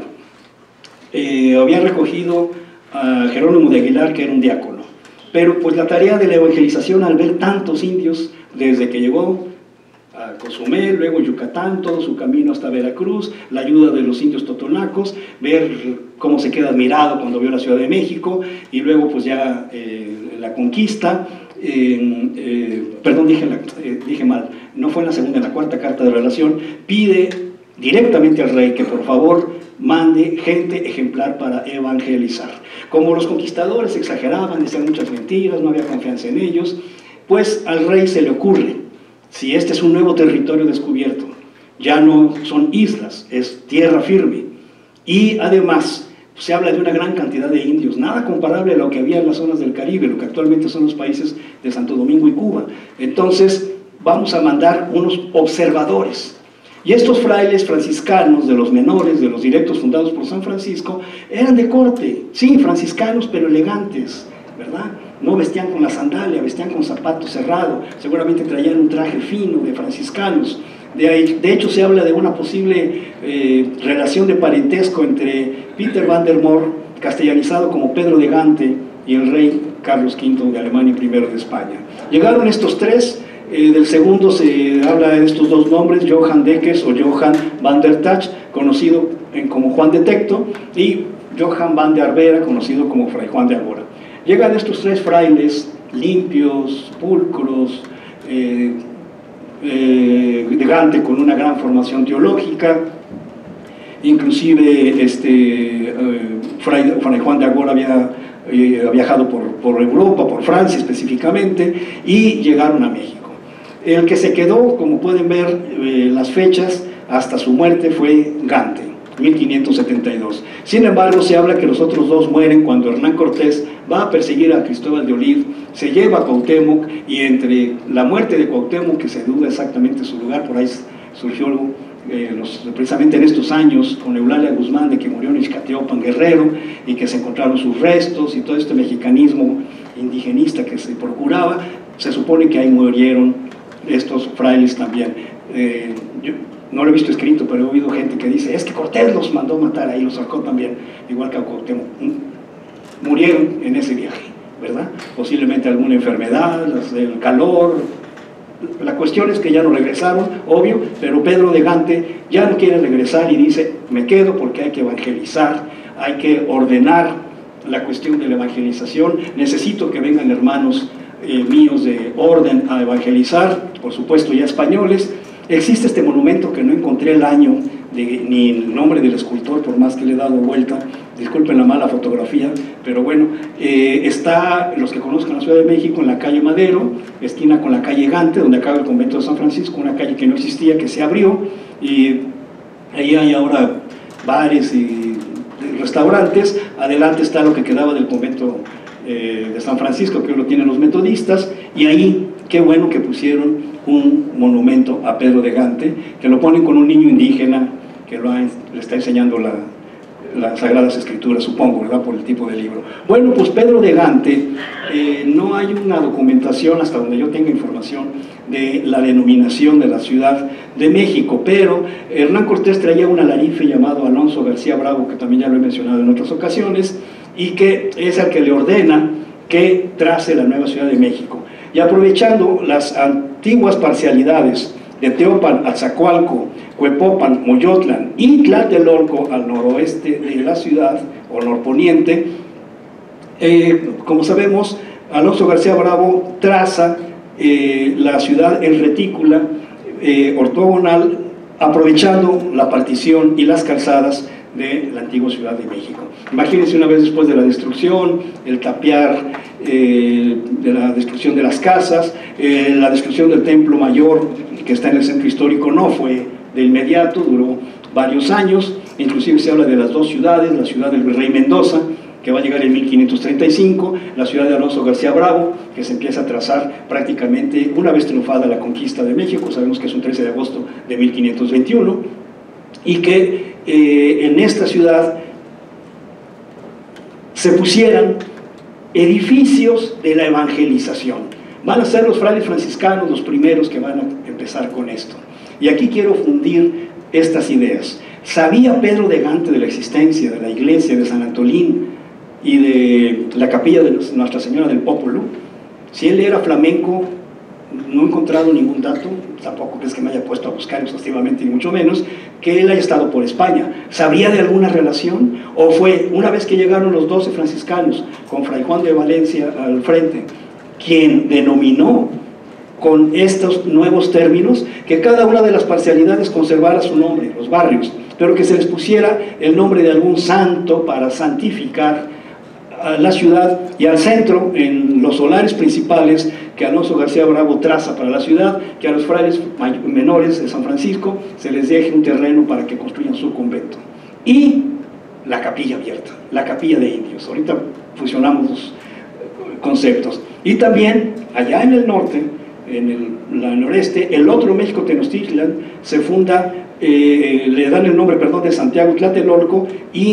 Eh, había recogido a Jerónimo de Aguilar, que era un diácono, pero pues la tarea de la evangelización, al ver tantos indios desde que llegó a Cozumel, luego Yucatán, todo su camino hasta Veracruz, la ayuda de los indios totonacos, ver cómo se queda admirado cuando vio la Ciudad de México, y luego pues ya eh, la conquista, eh, eh, perdón, dije, la, eh, dije mal, no fue en la segunda, en la cuarta carta de relación, pide directamente al rey que por favor mande gente ejemplar para evangelizar. Como los conquistadores exageraban, decían muchas mentiras, no había confianza en ellos, pues al rey se le ocurre, si este es un nuevo territorio descubierto, ya no son islas, es tierra firme, y además se habla de una gran cantidad de indios, nada comparable a lo que había en las zonas del Caribe, lo que actualmente son los países de Santo Domingo y Cuba. Entonces vamos a mandar unos observadores, y estos frailes franciscanos, de los menores, de los directos fundados por San Francisco, eran de corte, sí, franciscanos, pero elegantes, ¿verdad? No vestían con la sandalia, vestían con zapato cerrado, seguramente traían un traje fino de franciscanos. De, ahí, de hecho, se habla de una posible eh, relación de parentesco entre Peter van der Moor, castellanizado como Pedro de Gante, y el rey Carlos quinto de Alemania y primero de España. Llegaron estos tres, eh, del segundo se habla de estos dos nombres, Johan Deckers o Johan van der Tach, conocido en, como Juan de Tecto, y Johan van de Arbera, conocido como Fray Juan de Albora. Llegan estos tres frailes limpios, pulcros, eh, eh, de Gante con una gran formación teológica, inclusive este, eh, Fray, Fray Juan de Albora había eh, viajado por, por Europa, por Francia específicamente, y llegaron a México. El que se quedó, como pueden ver eh, las fechas, hasta su muerte fue Gante, mil quinientos setenta y dos. Sin embargo, se habla que los otros dos mueren cuando Hernán Cortés va a perseguir a Cristóbal de Olid, se lleva a Cuauhtémoc, y entre la muerte de Cuauhtémoc, que se duda exactamente su lugar, por ahí surgió eh, los, precisamente en estos años, con Eulalia Guzmán, de que murió en Ixcatiopan, Guerrero, y que se encontraron sus restos, y todo este mexicanismo indigenista que se procuraba, se supone que ahí murieron estos frailes también. Eh, yo, no lo he visto escrito, pero he oído gente que dice, es que Cortés los mandó matar ahí, los sacó también, igual que a Cuauhtémoc. Murieron en ese viaje, ¿verdad? Posiblemente alguna enfermedad, el calor. La cuestión es que ya no regresaron, obvio, pero Pedro de Gante ya no quiere regresar y dice, me quedo porque hay que evangelizar, hay que ordenar la cuestión de la evangelización, necesito que vengan hermanos eh, míos de orden a evangelizar, por supuesto ya españoles. Existe este monumento que no encontré el año de, ni el nombre del escultor, por más que le he dado vuelta, disculpen la mala fotografía, pero bueno, eh, está, los que conozcan la Ciudad de México, en la calle Madero, esquina con la calle Gante, donde acaba el convento de San Francisco, una calle que no existía, que se abrió, y ahí hay ahora bares y restaurantes. Adelante está lo que quedaba del convento eh, de San Francisco, que hoy lo tienen los metodistas, y ahí, qué bueno que pusieron un monumento a Pedro de Gante, que lo ponen con un niño indígena que lo ha, le está enseñando la, las Sagradas Escrituras, supongo, ¿verdad?, por el tipo de libro. Bueno, pues Pedro de Gante, eh, no hay una documentación, hasta donde yo tenga información, de la denominación de la Ciudad de México, pero Hernán Cortés traía un alarife llamado Alonso García Bravo, que también ya lo he mencionado en otras ocasiones, y que es el que le ordena que trace la nueva Ciudad de México. Y aprovechando las antiguas parcialidades de Teopan, Atzacoalco, Cuepopan, Moyotlán y Tlatelolco al noroeste de la ciudad, o norponiente, eh, como sabemos, Alonso García Bravo traza eh, la ciudad en retícula eh, ortogonal, aprovechando la partición y las calzadas de la antigua Ciudad de México. Imagínense, una vez después de la destrucción, el tapiar eh, de la destrucción de las casas, eh, la destrucción del Templo Mayor, que está en el centro histórico, no fue de inmediato, duró varios años. Inclusive se habla de las dos ciudades, la ciudad del Virrey Mendoza, que va a llegar en mil quinientos treinta y cinco, la ciudad de Alonso García Bravo, que se empieza a trazar prácticamente una vez triunfada la conquista de México, sabemos que es un trece de agosto de mil quinientos veintiuno, y que eh, en esta ciudad se pusieran edificios de la evangelización. Van a ser los frailes franciscanos los primeros que van a empezar con esto. Y aquí quiero fundir estas ideas. ¿Sabía Pedro de Gante de la existencia de la iglesia de San Antolín y de la capilla de Nuestra Señora del Popolo? Si él era flamenco, no he encontrado ningún dato, tampoco es que me haya puesto a buscar exhaustivamente, ni mucho menos, que él haya estado por España. ¿Sabría de alguna relación? ¿O fue una vez que llegaron los doce franciscanos con Fray Juan de Valencia al frente, quien denominó con estos nuevos términos que cada una de las parcialidades conservara su nombre, los barrios, pero que se les pusiera el nombre de algún santo para santificar a la ciudad, y al centro, en los solares principales que Alonso García Bravo traza para la ciudad, que a los frailes menores de San Francisco se les deje un terreno para que construyan su convento. Y la capilla abierta, la capilla de indios. Ahorita fusionamos los conceptos. Y también, allá en el norte, en el, la noreste, el otro México Tenochtitlan se funda, eh, le dan el nombre, perdón, de Santiago Tlatelolco, y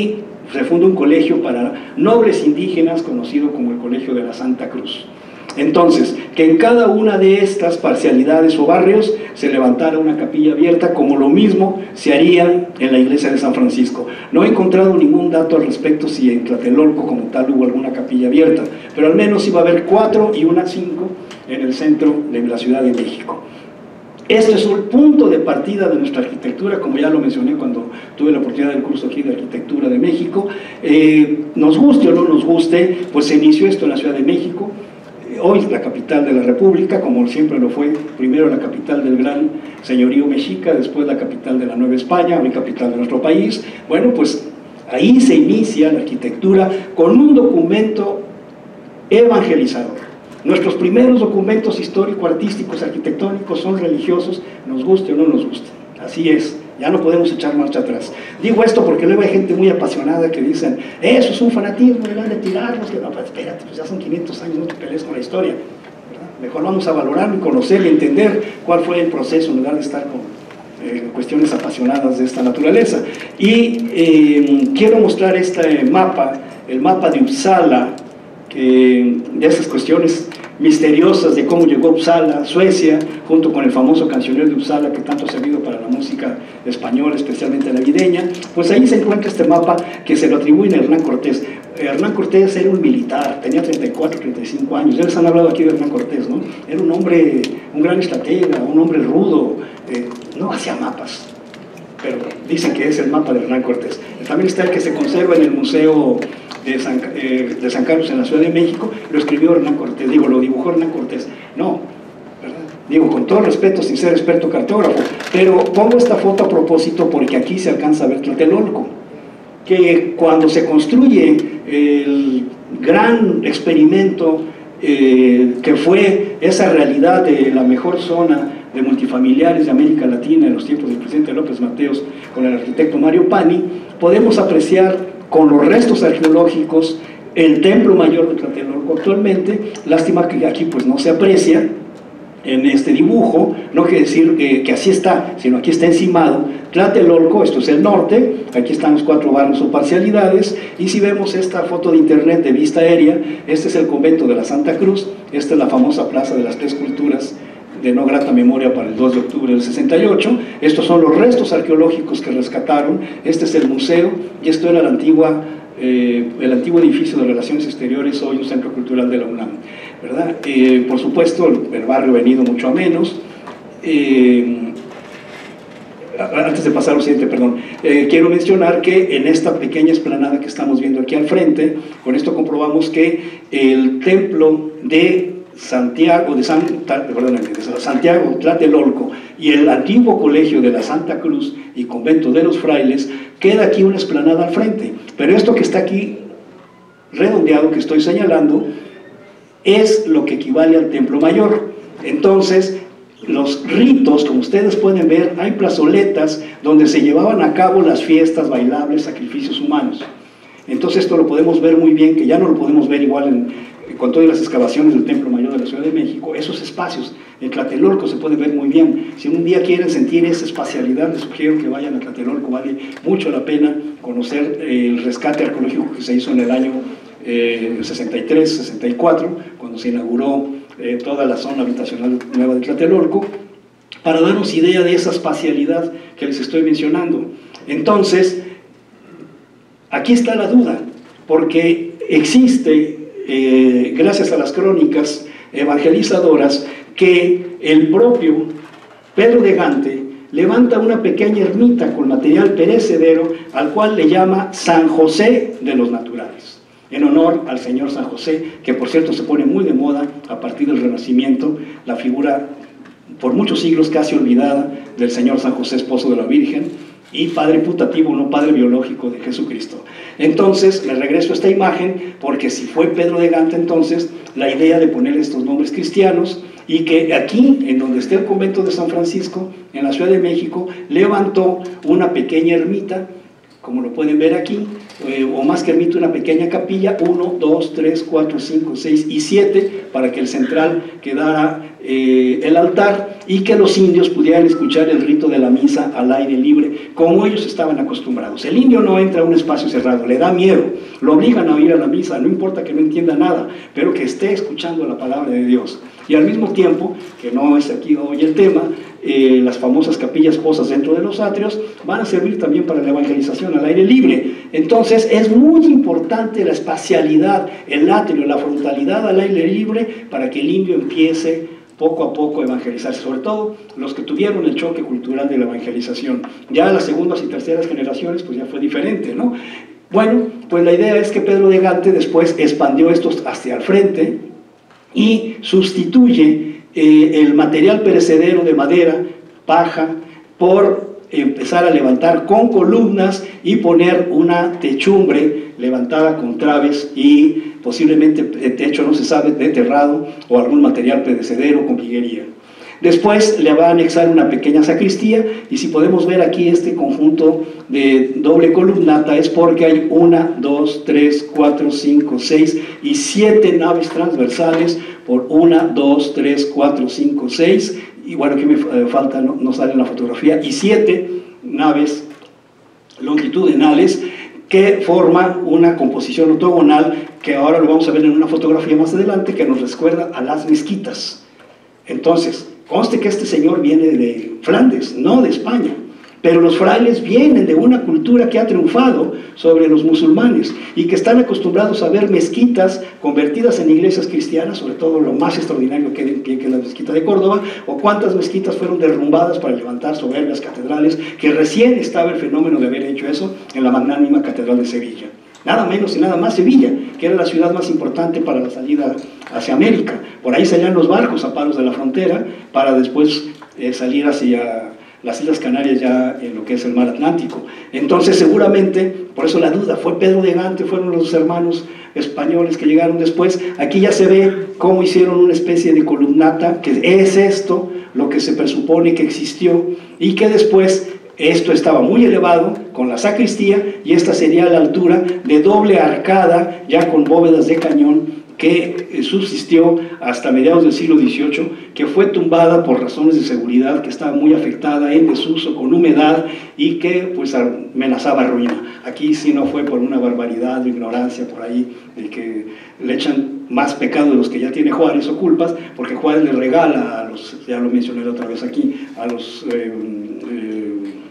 se funda un colegio para nobles indígenas conocido como el Colegio de la Santa Cruz. Entonces, que en cada una de estas parcialidades o barrios se levantara una capilla abierta, como lo mismo se haría en la iglesia de San Francisco. No he encontrado ningún dato al respecto si en Tlatelolco como tal hubo alguna capilla abierta, pero al menos iba a haber cuatro y una cinco en el centro de la Ciudad de México. Este es el punto de partida de nuestra arquitectura, como ya lo mencioné cuando tuve la oportunidad del curso aquí de Arquitectura de México. Eh, nos guste o no nos guste, pues se inició esto en la Ciudad de México. Hoy la capital de la República, como siempre lo fue, primero la capital del gran señorío mexica, después la capital de la Nueva España, hoy capital de nuestro país. Bueno, pues ahí se inicia la arquitectura con un documento evangelizador. Nuestros primeros documentos histórico-artísticos, arquitectónicos son religiosos, nos guste o no nos guste. Así es, ya no podemos echar marcha atrás. Digo esto porque luego hay gente muy apasionada que dicen, eso es un fanatismo, le van a tirarnos, que no, pues espérate, pues ya son quinientos años, no te pelees con la historia, ¿verdad? Mejor vamos a valorarlo y conocer y entender cuál fue el proceso en lugar de estar con eh, cuestiones apasionadas de esta naturaleza. Y eh, quiero mostrar este mapa, el mapa de Uppsala, que de esas cuestiones misteriosas de cómo llegó Uppsala, Suecia, junto con el famoso cancionero de Uppsala que tanto ha servido para la música española, especialmente navideña. Pues ahí se encuentra este mapa que se lo atribuyen a Hernán Cortés. Hernán Cortés era un militar, tenía treinta y cuatro, treinta y cinco años. Ya les han hablado aquí de Hernán Cortés, ¿no? Era un hombre, un gran estratega, un hombre rudo, eh, no hacía mapas, pero dicen que es el mapa de Hernán Cortés. También está el que se conserva en el Museo De San, eh, de San Carlos en la Ciudad de México, lo escribió Hernán Cortés, digo, lo dibujó Hernán Cortés, no, ¿verdad? Digo, con todo respeto, sin ser experto cartógrafo, pero pongo esta foto a propósito porque aquí se alcanza a ver Tlatelolco, que cuando se construye el gran experimento eh, que fue esa realidad de la mejor zona de multifamiliares de América Latina en los tiempos del presidente López Mateos con el arquitecto Mario Pani, podemos apreciar con los restos arqueológicos el templo mayor de Tlatelolco actualmente. Lástima que aquí pues no se aprecia en este dibujo, no quiere decir que, que así está, sino aquí está encimado Tlatelolco, esto es el norte, aquí están los cuatro barrios o parcialidades, y si vemos esta foto de internet de vista aérea, este es el convento de la Santa Cruz, esta es la famosa Plaza de las Tres Culturas, de no grata memoria para el dos de octubre del sesenta y ocho. Estos son los restos arqueológicos que rescataron, este es el museo, y esto era la antigua, eh, el antiguo edificio de Relaciones Exteriores, hoy un centro cultural de la UNAM, ¿verdad? Eh, por supuesto, el, el barrio ha venido mucho a menos. Eh, antes de pasar al siguiente, perdón, eh, quiero mencionar que en esta pequeña explanada que estamos viendo aquí al frente, con esto comprobamos que el templo de Santiago, de, San, perdón, de Santiago Tlatelolco y el antiguo colegio de la Santa Cruz y convento de los frailes, queda aquí una explanada al frente, pero esto que está aquí redondeado que estoy señalando es lo que equivale al templo mayor. Entonces los ritos, como ustedes pueden ver, hay plazoletas donde se llevaban a cabo las fiestas, bailables, sacrificios humanos. Entonces esto lo podemos ver muy bien, que ya no lo podemos ver igual en con todas las excavaciones del Templo Mayor de la Ciudad de México. Esos espacios en Tlatelolco se puede ver muy bien. Si un día quieren sentir esa espacialidad, les sugiero que vayan a Tlatelolco, vale mucho la pena conocer el rescate arqueológico que se hizo en el año eh, sesenta y tres, sesenta y cuatro, cuando se inauguró eh, toda la zona habitacional nueva de Tlatelolco, para darnos idea de esa espacialidad que les estoy mencionando. Entonces, aquí está la duda, porque existe, Eh, gracias a las crónicas evangelizadoras, que el propio Pedro de Gante levanta una pequeña ermita con material perecedero al cual le llama San José de los Naturales, en honor al señor San José, que por cierto se pone muy de moda a partir del Renacimiento, la figura por muchos siglos casi olvidada del señor San José, esposo de la Virgen, y padre putativo, no padre biológico de Jesucristo. Entonces, me regreso a esta imagen, porque si fue Pedro de Gante, entonces, la idea de poner estos nombres cristianos, y que aquí, en donde está el convento de San Francisco, en la Ciudad de México, levantó una pequeña ermita, como lo pueden ver aquí, eh, o más que ermita, una pequeña capilla, uno, dos, tres, cuatro, cinco, seis y siete, para que el central quedara eh, el altar y que los indios pudieran escuchar el rito de la misa al aire libre, como ellos estaban acostumbrados. El indio no entra a un espacio cerrado, le da miedo, lo obligan a ir a la misa, no importa que no entienda nada, pero que esté escuchando la palabra de Dios. Y al mismo tiempo, que no es aquí hoy el tema, eh, las famosas capillas posas dentro de los atrios van a servir también para la evangelización al aire libre. Entonces es muy importante la espacialidad, el atrio, la frontalidad al aire libre para que el indio empiece poco a poco a evangelizarse, sobre todo los que tuvieron el choque cultural de la evangelización. Ya las segundas y terceras generaciones pues ya fue diferente, ¿no? Bueno, pues la idea es que Pedro de Gante después expandió esto hacia el frente y sustituye eh, el material perecedero de madera, paja, por empezar a levantar con columnas y poner una techumbre levantada con traves y posiblemente techo, no se sabe, de terrado o algún material perecedero con viguería. Después le va a anexar una pequeña sacristía, y si podemos ver aquí este conjunto de doble columnata es porque hay una, dos, tres, cuatro, cinco, seis y siete naves transversales por una, dos, tres, cuatro, cinco, seis, y bueno, aquí me falta, no, no sale en la fotografía, y siete naves longitudinales que forma una composición octogonal que ahora lo vamos a ver en una fotografía más adelante, que nos recuerda a las mezquitas. Entonces, conste que este señor viene de Flandes, no de España, pero los frailes vienen de una cultura que ha triunfado sobre los musulmanes y que están acostumbrados a ver mezquitas convertidas en iglesias cristianas, sobre todo lo más extraordinario que hay en pie, que es la mezquita de Córdoba, o cuántas mezquitas fueron derrumbadas para levantar soberbias catedrales, que recién estaba el fenómeno de haber hecho eso en la magnánima Catedral de Sevilla. Nada menos y nada más Sevilla, que era la ciudad más importante para la salida hacia América. Por ahí salían los barcos a palos de la frontera para después eh, salir hacia las Islas Canarias, ya en lo que es el mar Atlántico. Entonces seguramente, por eso la duda, fue Pedro de Gante, fueron los hermanos españoles que llegaron después. Aquí ya se ve cómo hicieron una especie de columnata, que es esto lo que se presupone que existió, y que después esto estaba muy elevado con la sacristía, y esta sería la altura de doble arcada ya con bóvedas de cañón, que subsistió hasta mediados del siglo dieciocho, que fue tumbada por razones de seguridad, que estaba muy afectada, en desuso, con humedad, y que pues amenazaba ruina. Aquí sí no fue por una barbaridad o ignorancia por ahí, el que le echan más pecado de los que ya tiene Juárez o culpas, porque Juárez le regala a los, ya lo mencioné otra vez aquí, a los eh, eh,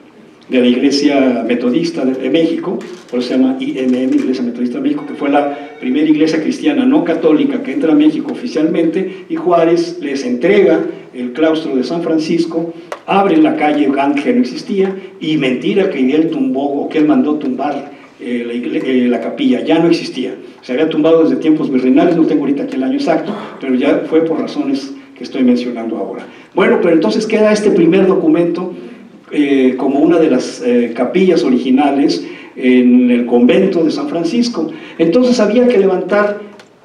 de la Iglesia Metodista de, de México, por eso se llama I M M, Iglesia Metodista de México, que fue la primera iglesia cristiana no católica que entra a México oficialmente, y Juárez les entrega el claustro de San Francisco, abre la calle Gante, que no existía, y mentira que él tumbó o que él mandó tumbar eh, la, eh, la capilla, ya no existía, se había tumbado desde tiempos virreinales, no tengo ahorita aquí el año exacto, pero ya fue por razones que estoy mencionando ahora. Bueno, pero entonces queda este primer documento Eh, como una de las eh, capillas originales en el convento de San Francisco. Entonces había que levantar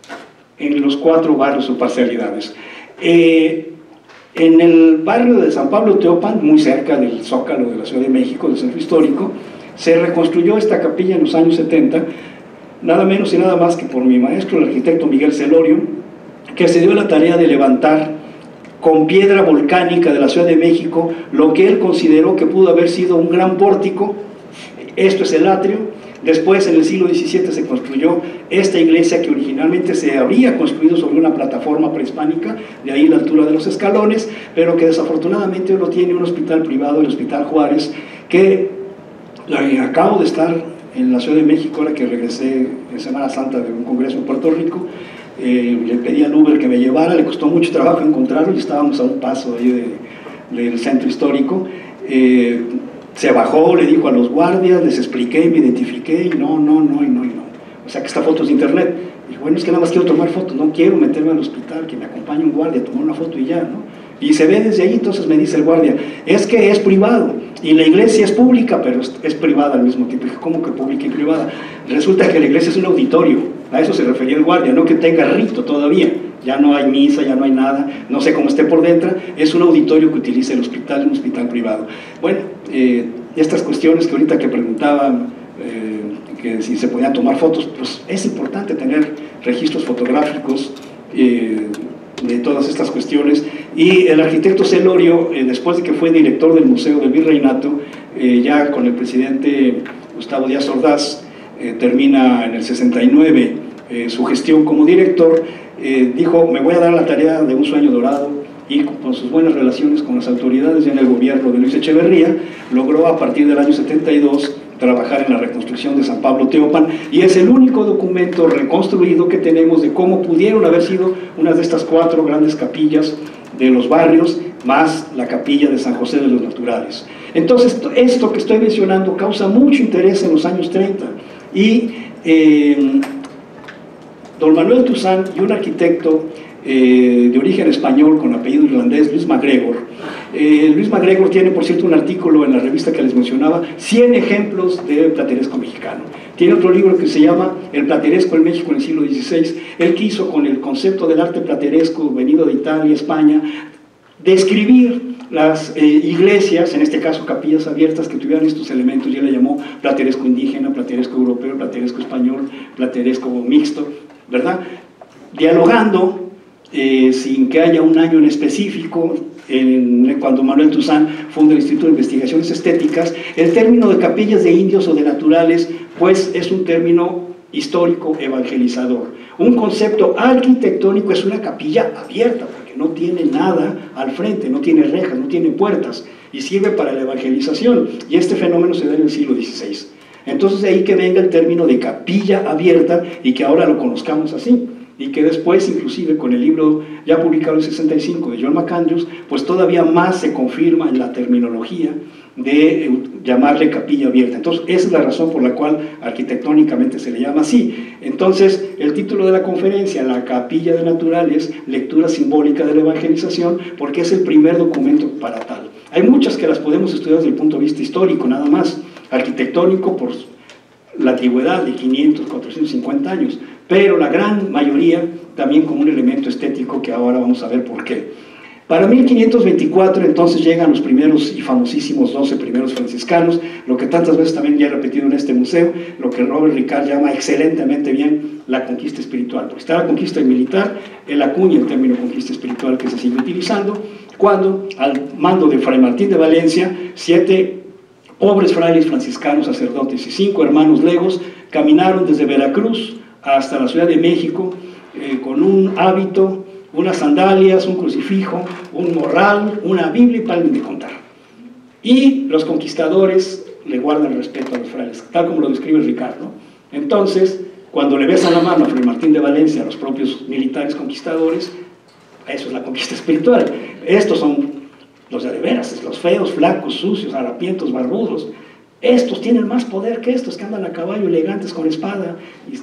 en los cuatro barrios o parcialidades. Eh, en el barrio de San Pablo Teopan, muy cerca del Zócalo de la Ciudad de México, del centro histórico, se reconstruyó esta capilla en los años setenta, nada menos y nada más que por mi maestro, el arquitecto Miguel Celorio, que se dio la tarea de levantar con piedra volcánica de la Ciudad de México lo que él consideró que pudo haber sido un gran pórtico. Esto es el atrio. Después, en el siglo diecisiete, se construyó esta iglesia, que originalmente se habría construido sobre una plataforma prehispánica, de ahí la altura de los escalones, pero que desafortunadamente lo tiene un hospital privado, el Hospital Juárez, que acabo de estar en la Ciudad de México, ahora que regresé en Semana Santa de un congreso en Puerto Rico. Eh, le pedí al Uber que me llevara, le costó mucho trabajo encontrarlo, y estábamos a un paso ahí de, del centro histórico. Eh, se bajó, le dijo a los guardias, les expliqué, me identifiqué, y no, no, no, y no, y no. O sea, que esta foto es de internet. Dijo, bueno, es que nada más quiero tomar fotos, no quiero meterme al hospital, que me acompañe un guardia a tomar una foto y ya, ¿no? Y se ve desde ahí. Entonces me dice el guardia, es que es privado, y la iglesia es pública, pero es, es privada al mismo tiempo. Dije, ¿cómo que pública y privada? Resulta que la iglesia es un auditorio, a eso se refería el guardia, no que tenga rito todavía, ya no hay misa, ya no hay nada, no sé cómo esté por dentro, es un auditorio que utiliza el hospital, un hospital privado. Bueno, eh, estas cuestiones que ahorita que preguntaban, eh, que si se podían tomar fotos, pues es importante tener registros fotográficos eh, de todas estas cuestiones. Y el arquitecto Celorio, eh, después de que fue director del Museo del Virreinato, eh, ya con el presidente Gustavo Díaz Ordaz, eh, termina en el sesenta y nueve eh, su gestión como director, eh, dijo: me voy a dar la tarea de un sueño dorado, y con sus buenas relaciones con las autoridades y en el gobierno de Luis Echeverría, logró a partir del año setenta y dos trabajar en la reconstrucción de San Pablo Teopan, y es el único documento reconstruido que tenemos de cómo pudieron haber sido una de estas cuatro grandes capillas de los barrios, más la capilla de San José de los Naturales. Entonces, esto que estoy mencionando causa mucho interés en los años treinta, y eh, don Manuel Toussaint y un arquitecto eh, de origen español con apellido irlandés, Luis MacGregor. Eh, Luis MacGregor tiene, por cierto, un artículo en la revista que les mencionaba, cien ejemplos de plateresco mexicano. Tiene otro libro que se llama El plateresco en México en el siglo dieciséis. Él quiso, con el concepto del arte plateresco venido de Italia, España, describir las eh, iglesias, en este caso capillas abiertas, que tuvieran estos elementos, y él le llamó plateresco indígena, plateresco europeo, plateresco español, plateresco mixto, ¿verdad? Dialogando, eh, sin que haya un año en específico, en, cuando Manuel Toussaint funda el Instituto de Investigaciones Estéticas, el término de capillas de indios o de naturales, pues es un término histórico evangelizador. Un concepto arquitectónico es una capilla abierta, porque no tiene nada al frente, no tiene rejas, no tiene puertas, y sirve para la evangelización, y este fenómeno se da en el siglo dieciséis. Entonces de ahí que venga el término de capilla abierta, y que ahora lo conozcamos así, y que después, inclusive con el libro ya publicado en el sesenta y cinco de John McAndrews, pues todavía más se confirma en la terminología de eh, llamarle capilla abierta. Entonces esa es la razón por la cual arquitectónicamente se le llama así. Entonces el título de la conferencia, La Capilla de Naturales, lectura simbólica de la evangelización, porque es el primer documento para tal. Hay muchas que las podemos estudiar desde el punto de vista histórico nada más, arquitectónico por la antigüedad de quinientos, cuatrocientos cincuenta años, pero la gran mayoría también como un elemento estético, que ahora vamos a ver por qué. Para mil quinientos veinticuatro entonces llegan los primeros y famosísimos doce primeros franciscanos, lo que tantas veces también ya he repetido en este museo, lo que Robert Ricard llama excelentemente bien la conquista espiritual, porque está la conquista militar, él acuña el término conquista espiritual que se sigue utilizando, cuando al mando de Fray Martín de Valencia, siete pobres frailes franciscanos, sacerdotes y cinco hermanos legos caminaron desde Veracruz hasta la Ciudad de México eh, con un hábito, unas sandalias, un crucifijo, un morral, una Biblia y paren de contar. Y los conquistadores le guardan respeto a los frailes, tal como lo describe Ricardo. Entonces, cuando le besan la mano a Fray Martín de Valencia, a los propios militares conquistadores, eso es la conquista espiritual. Estos son los de veras, los feos, flacos, sucios, harapientos, barbudos. Estos tienen más poder que estos que andan a caballo, elegantes, con espada. Y,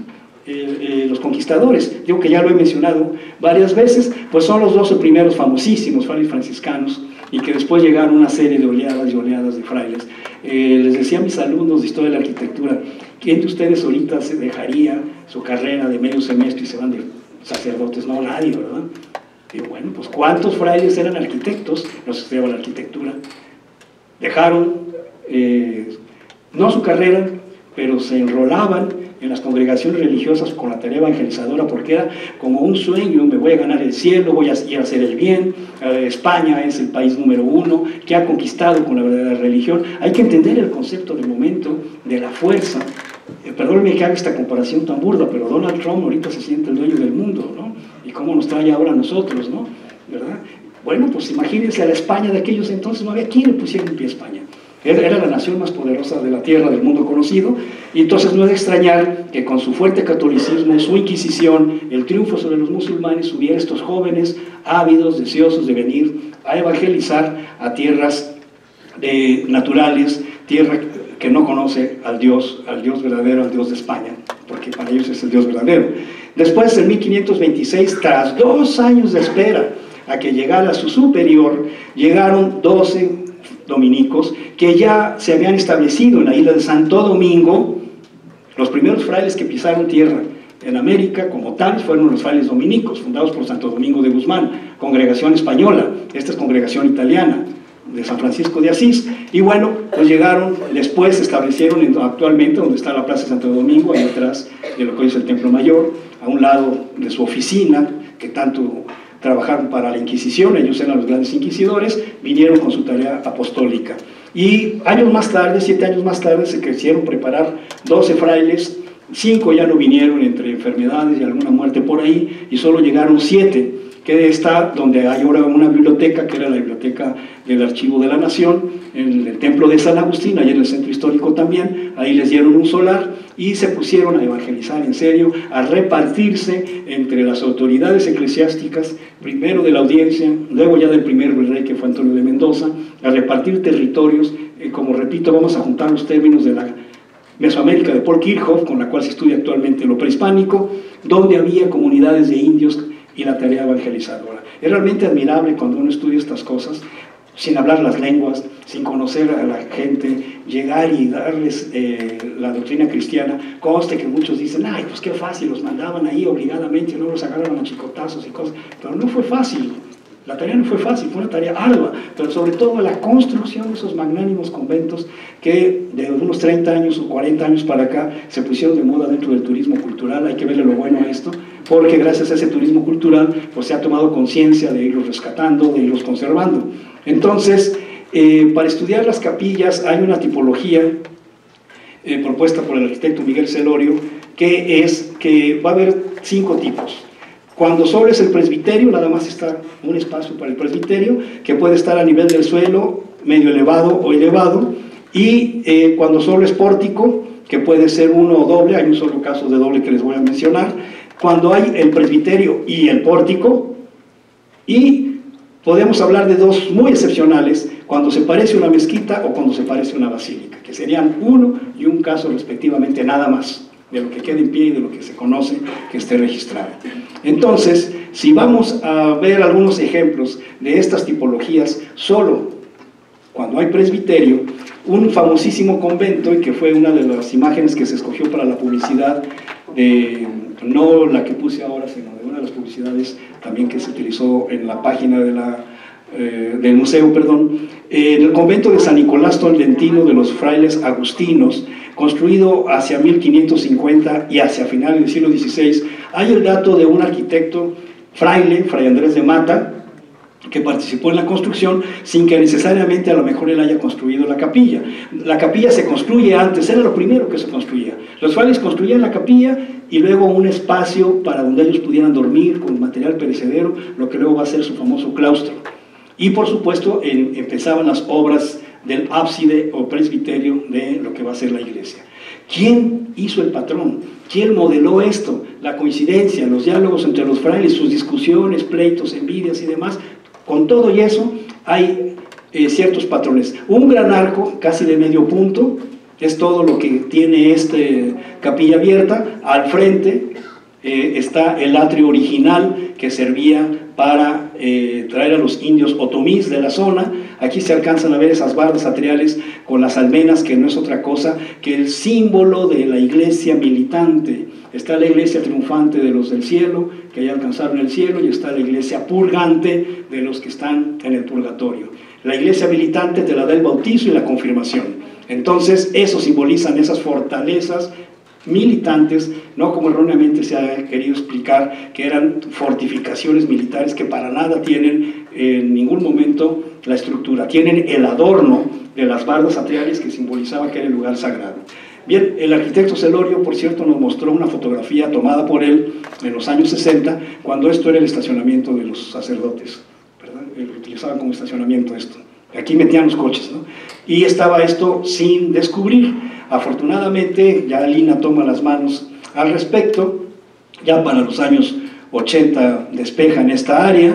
eh, eh, los conquistadores, digo que ya lo he mencionado varias veces, pues son los doce primeros famosísimos frailes franciscanos, y que después llegaron una serie de oleadas y oleadas de frailes. Eh, les decía a mis alumnos de Historia de la Arquitectura, ¿quién de ustedes ahorita se dejaría su carrera de medio semestre y se van de sacerdotes? No, nadie, ¿verdad? Y bueno, pues ¿cuántos frailes eran arquitectos? Los que estudiaban la arquitectura. Dejaron, eh, no su carrera, pero se enrolaban en las congregaciones religiosas con la tarea evangelizadora, porque era como un sueño: me voy a ganar el cielo, voy a ir a hacer el bien. eh, España es el país número uno que ha conquistado con la verdadera religión. Hay que entender el concepto del momento, de la fuerza. Eh, perdónenme que haga esta comparación tan burda, pero Donald Trump ahorita se siente el dueño del mundo, ¿no? Y cómo nos trae ahora a nosotros, ¿no? ¿Verdad? Bueno, pues imagínense a la España de aquellos entonces, no había quien le pusiera en pie a España. Era la nación más poderosa de la tierra, del mundo conocido, y entonces no es de extrañar que con su fuerte catolicismo, su inquisición, el triunfo sobre los musulmanes, hubiera estos jóvenes ávidos, deseosos de venir a evangelizar a tierras de, naturales, tierra que no conoce al Dios, al Dios verdadero, al Dios de España, porque para ellos es el Dios verdadero. Después, en mil quinientos veintiséis, tras dos años de espera a que llegara su superior, llegaron doce dominicos que ya se habían establecido en la isla de Santo Domingo. Los primeros frailes que pisaron tierra en América como tales fueron los frailes dominicos, fundados por Santo Domingo de Guzmán, congregación española. Esta es congregación italiana de San Francisco de Asís. Y bueno, pues llegaron, después se establecieron en, actualmente donde está la Plaza de Santo Domingo, ahí atrás de lo que hoy es el Templo Mayor, a un lado de su oficina, que tanto trabajaron para la Inquisición, ellos eran los grandes inquisidores, vinieron con su tarea apostólica. Y años más tarde, siete años más tarde, se quisieron preparar doce frailes, cinco ya no vinieron entre enfermedades y alguna muerte por ahí, y solo llegaron siete, que está donde hay ahora una biblioteca, que era la biblioteca del Archivo de la Nación, en el templo de San Agustín, ahí en el centro histórico también. Ahí les dieron un solar y se pusieron a evangelizar en serio, a repartirse entre las autoridades eclesiásticas, primero de la audiencia, luego ya del primer rey que fue Antonio de Mendoza, a repartir territorios. Eh, como repito, vamos a juntar los términos de la Mesoamérica de Paul Kirchhoff, con la cual se estudia actualmente lo prehispánico, donde había comunidades de indios y la tarea evangelizadora. Es realmente admirable cuando uno estudia estas cosas, sin hablar las lenguas, sin conocer a la gente, llegar y darles eh, la doctrina cristiana. Conste que muchos dicen, ay, pues qué fácil, los mandaban ahí obligadamente, no los agarraron a chicotazos y cosas, pero no fue fácil. La tarea no fue fácil, fue una tarea ardua, pero sobre todo la construcción de esos magnánimos conventos que de unos treinta años o cuarenta años para acá se pusieron de moda dentro del turismo cultural. Hay que verle lo bueno a esto, porque gracias a ese turismo cultural pues se ha tomado conciencia de irlos rescatando, de irlos conservando. Entonces, eh, para estudiar las capillas hay una tipología eh, propuesta por el arquitecto Miguel Celorio, que es que va a haber cinco tipos. Cuando solo es el presbiterio, nada más está un espacio para el presbiterio, que puede estar a nivel del suelo, medio elevado o elevado, y eh, cuando solo es pórtico, que puede ser uno o doble, hay un solo caso de doble que les voy a mencionar, cuando hay el presbiterio y el pórtico, y podemos hablar de dos muy excepcionales, cuando se parece una mezquita o cuando se parece una basílica, que serían uno y un caso respectivamente, nada más, de lo que queda en pie y de lo que se conoce que esté registrado. Entonces, si vamos a ver algunos ejemplos de estas tipologías, solo cuando hay presbiterio, un famosísimo convento, y que fue una de las imágenes que se escogió para la publicidad, de, no la que puse ahora, sino de una de las publicidades también que se utilizó en la página de la, eh, del museo, perdón, eh, en el convento de San Nicolás Tolentino de los frailes agustinos, construido hacia mil quinientos cincuenta y hacia finales del siglo dieciséis, hay el dato de un arquitecto fraile, Fray Andrés de Mata, que participó en la construcción sin que necesariamente a lo mejor él haya construido la capilla. La capilla se construye antes, era lo primero que se construía. Los frailes construían la capilla y luego un espacio para donde ellos pudieran dormir con material perecedero, lo que luego va a ser su famoso claustro. Y por supuesto en, empezaban las obras del ábside o presbiterio de lo que va a ser la iglesia. ¿Quién hizo el patrón? ¿Quién modeló esto? La coincidencia, los diálogos entre los frailes, sus discusiones, pleitos, envidias y demás. Con todo y eso hay eh, ciertos patrones. Un gran arco, casi de medio punto, es todo lo que tiene esta capilla abierta. Al frente eh, está el atrio original que servía para eh, traer a los indios otomís de la zona. Aquí se alcanzan a ver esas bardas atriales con las almenas, que no es otra cosa que el símbolo de la iglesia militante. Está la iglesia triunfante de los del cielo, que ya alcanzaron el cielo, y está la iglesia purgante de los que están en el purgatorio. La iglesia militante te la da el bautizo y la confirmación. Entonces, eso simbolizan esas fortalezas militantes, no como erróneamente se ha querido explicar, que eran fortificaciones militares que para nada tienen en ningún momento la estructura, tienen el adorno de las bardas atriales que simbolizaba que era el lugar sagrado. Bien, el arquitecto Celorio, por cierto, nos mostró una fotografía tomada por él en los años sesenta, cuando esto era el estacionamiento de los sacerdotes, ¿verdad? Lo utilizaban como estacionamiento esto. Aquí metían los coches, ¿no? Y estaba esto sin descubrir. Afortunadamente, ya Lina toma las manos al respecto, ya para los años ochenta despejan esta área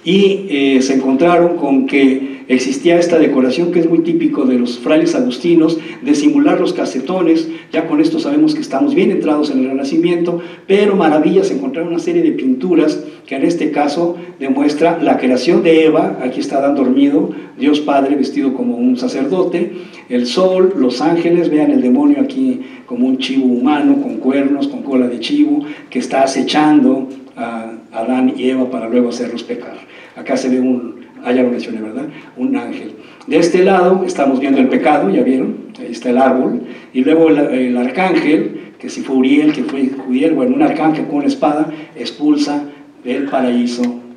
y eh, se encontraron con que existía esta decoración que es muy típico de los frailes agustinos, de simular los casetones. Ya con esto sabemos que estamos bien entrados en el Renacimiento, pero maravillas, encontrar una serie de pinturas que en este caso demuestra la creación de Eva. Aquí está Adán dormido, Dios Padre vestido como un sacerdote, el sol, los ángeles, vean el demonio aquí como un chivo humano, con cuernos, con cola de chivo, que está acechando a Adán y Eva para luego hacerlos pecar. Acá se ve un, ah, ya lo mencioné, ¿verdad? Un ángel. De este lado estamos viendo el pecado, ya vieron, ahí está el árbol, y luego el, el arcángel, que si fue Uriel, que fue Judiel, bueno, un arcángel con una espada expulsa del paraíso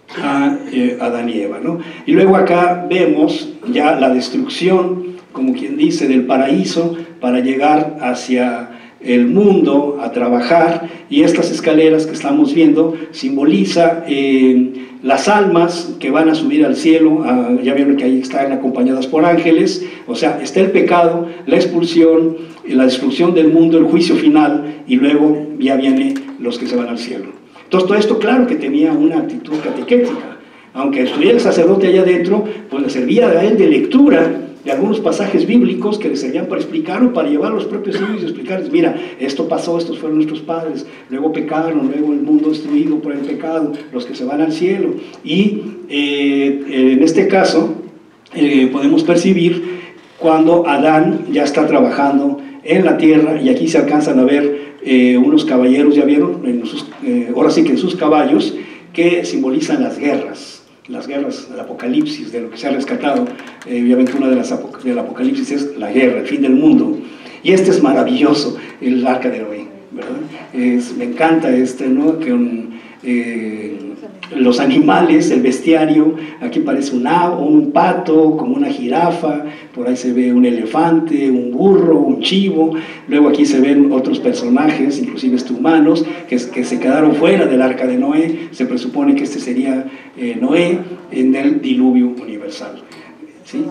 a eh, Adán y Eva, ¿no? Y luego acá vemos ya la destrucción, como quien dice, del paraíso para llegar hacia el mundo a trabajar, y estas escaleras que estamos viendo simboliza eh, las almas que van a subir al cielo. Ah, ya vieron que ahí están acompañadas por ángeles, o sea, está el pecado, la expulsión, la destrucción del mundo, el juicio final, y luego ya vienen los que se van al cielo. Entonces todo esto, claro que tenía una actitud catequética, aunque estuviera el sacerdote allá adentro, pues le servía a él de lectura de algunos pasajes bíblicos que les servían para explicar o para llevar a los propios hijos y explicarles: mira, esto pasó, estos fueron nuestros padres, luego pecaron, luego el mundo destruido por el pecado, los que se van al cielo. Y eh, en este caso eh, podemos percibir cuando Adán ya está trabajando en la tierra, y aquí se alcanzan a ver eh, unos caballeros, ya vieron, en sus, eh, ahora sí que en sus caballos, que simbolizan las guerras. Las guerras, el apocalipsis, de lo que se ha rescatado. Eh, obviamente una de las apoc del apocalipsis es la guerra, el fin del mundo. Y este es maravilloso, el arca de Noé, ¿verdad? Es, me encanta este, ¿no? Que un, eh, los animales, el bestiario, aquí parece un ave, un pato, como una jirafa, por ahí se ve un elefante, un burro, un chivo, luego aquí se ven otros personajes, inclusive este humanos, que, que se quedaron fuera del arca de Noé. Se presupone que este sería eh, Noé en el diluvio universal, ¿sí?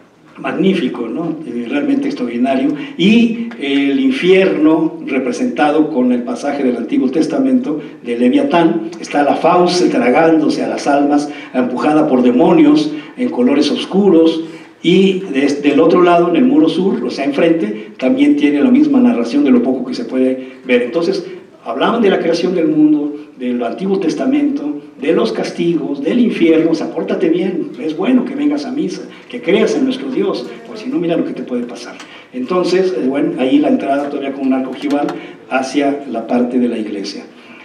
Magnífico, ¿no? Eh, realmente extraordinario. Y el infierno, representado con el pasaje del Antiguo Testamento de Leviatán, está la fauce tragándose a las almas, empujada por demonios en colores oscuros. Y desde el otro lado, en el muro sur, o sea, enfrente, también tiene la misma narración de lo poco que se puede ver. Entonces, hablaban de la creación del mundo, del Antiguo Testamento, de los castigos, del infierno. O sea, pórtate bien, es bueno que vengas a misa, que creas en nuestro Dios, pues si no, mira lo que te puede pasar. Entonces, eh, bueno, ahí la entrada todavía con un arco ojival hacia la parte de la iglesia.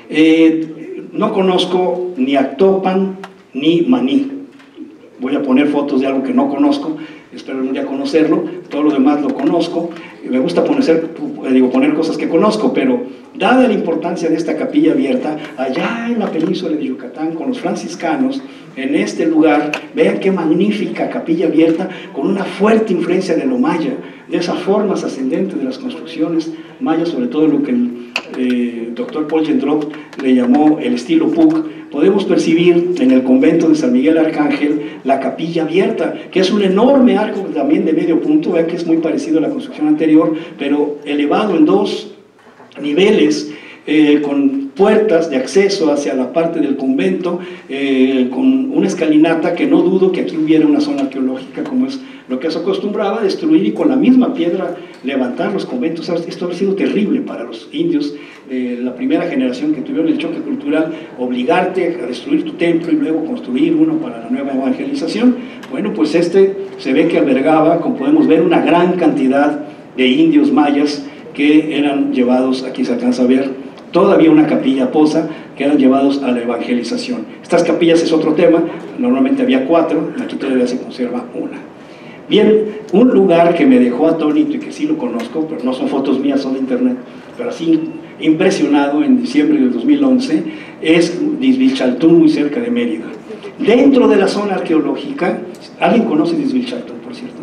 Eh, no conozco ni Actopan ni Maní. Voy a poner fotos de algo que no conozco, espero algún día conocerlo. Todo lo demás lo conozco. Me gusta poner, digo, poner cosas que conozco, pero dada la importancia de esta capilla abierta, allá en la península de Yucatán, con los franciscanos, en este lugar, vean qué magnífica capilla abierta, con una fuerte influencia de lo maya, de esas formas ascendentes de las construcciones mayas, sobre todo lo que el eh, doctor Paul Gendrop le llamó el estilo Puc. Podemos percibir en el convento de San Miguel Arcángel la capilla abierta, que es un enorme arco también de medio punto, vean que es muy parecido a la construcción anterior, pero elevado en dos niveles, eh, con puertas de acceso hacia la parte del convento, eh, con una escalinata que no dudo que aquí hubiera una zona arqueológica, como es lo que se acostumbraba a destruir, y con la misma piedra levantar los conventos. Esto ha sido terrible para los indios de la primera generación que tuvieron el choque cultural, obligarte a destruir tu templo y luego construir uno para la nueva evangelización. Bueno, pues este se ve que albergaba, como podemos ver, una gran cantidad de indios mayas que eran llevados, aquí se alcanza a ver todavía una capilla poza, que eran llevados a la evangelización. Estas capillas es otro tema, normalmente había cuatro, aquí todavía se conserva una. Bien, un lugar que me dejó atónito y que sí lo conozco, pero no son fotos mías, son de internet, pero así impresionado en diciembre del dos mil once, es Dizbilchaltún, muy cerca de Mérida. Dentro de la zona arqueológica, ¿alguien conoce Dizbilchaltún, por cierto?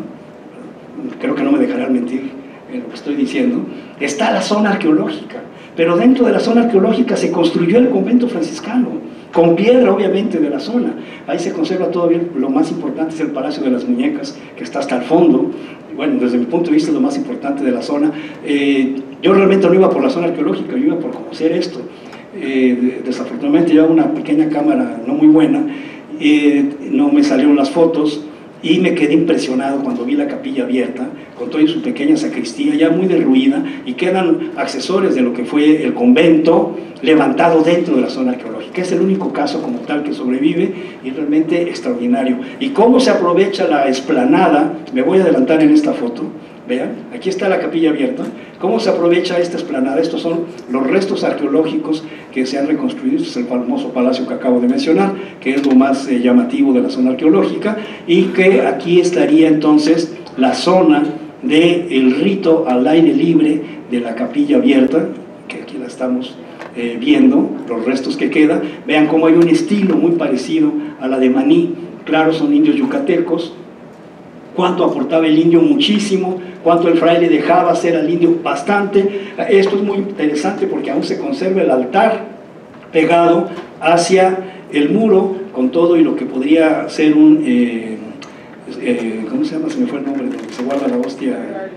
Creo que no me dejarán mentir en lo que estoy diciendo. Está la zona arqueológica, pero dentro de la zona arqueológica se construyó el convento franciscano, con piedra obviamente de la zona. Ahí se conserva todavía, lo más importante es el Palacio de las Muñecas, que está hasta el fondo. Bueno, desde mi punto de vista es lo más importante de la zona. Eh, yo realmente no iba por la zona arqueológica, yo iba por conocer esto. Eh, desafortunadamente llevaba una pequeña cámara no muy buena, eh, no me salieron las fotos, y me quedé impresionado cuando vi la capilla abierta, con toda su pequeña sacristía, ya muy derruida, y quedan accesorios de lo que fue el convento, levantado dentro de la zona arqueológica. Es el único caso como tal que sobrevive, y realmente extraordinario. Y cómo se aprovecha la explanada, me voy a adelantar en esta foto, vean, aquí está la capilla abierta, cómo se aprovecha esta explanada. Estos son los restos arqueológicos que se han reconstruido. Este es el famoso palacio que acabo de mencionar, que es lo más eh, llamativo de la zona arqueológica, y que aquí estaría entonces la zona del rito al aire libre de la capilla abierta, que aquí la estamos eh, viendo, los restos que quedan. Vean cómo hay un estilo muy parecido a la de Maní. Claro, son indios yucatecos. Cuánto aportaba el indio, muchísimo. Cuánto el fraile dejaba hacer al indio, bastante. Esto es muy interesante porque aún se conserva el altar pegado hacia el muro con todo y lo que podría ser un eh, eh, ¿cómo se llama? Se me fue el nombre donde se guarda la hostia.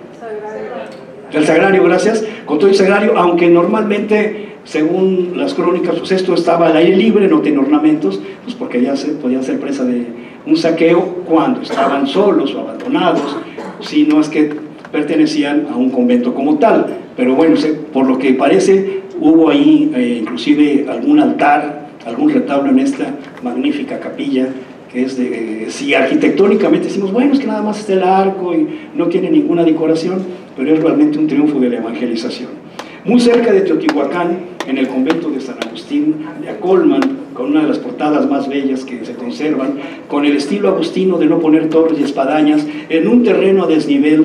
El sagrario, gracias, con todo el sagrario, aunque normalmente, según las crónicas, pues esto estaba al aire libre, no tiene ornamentos, pues porque ya se podía ser presa de un saqueo cuando estaban solos o abandonados, si no es que pertenecían a un convento como tal. Pero bueno, por lo que parece, hubo ahí eh, inclusive algún altar, algún retablo en esta magnífica capilla, que es de, si arquitectónicamente decimos, bueno, es que nada más está el arco y no tiene ninguna decoración, pero es realmente un triunfo de la evangelización. Muy cerca de Teotihuacán, en el convento de San Agustín de Acolman, con una de las portadas más bellas que se conservan, con el estilo agustino de no poner torres y espadañas, en un terreno a desnivel,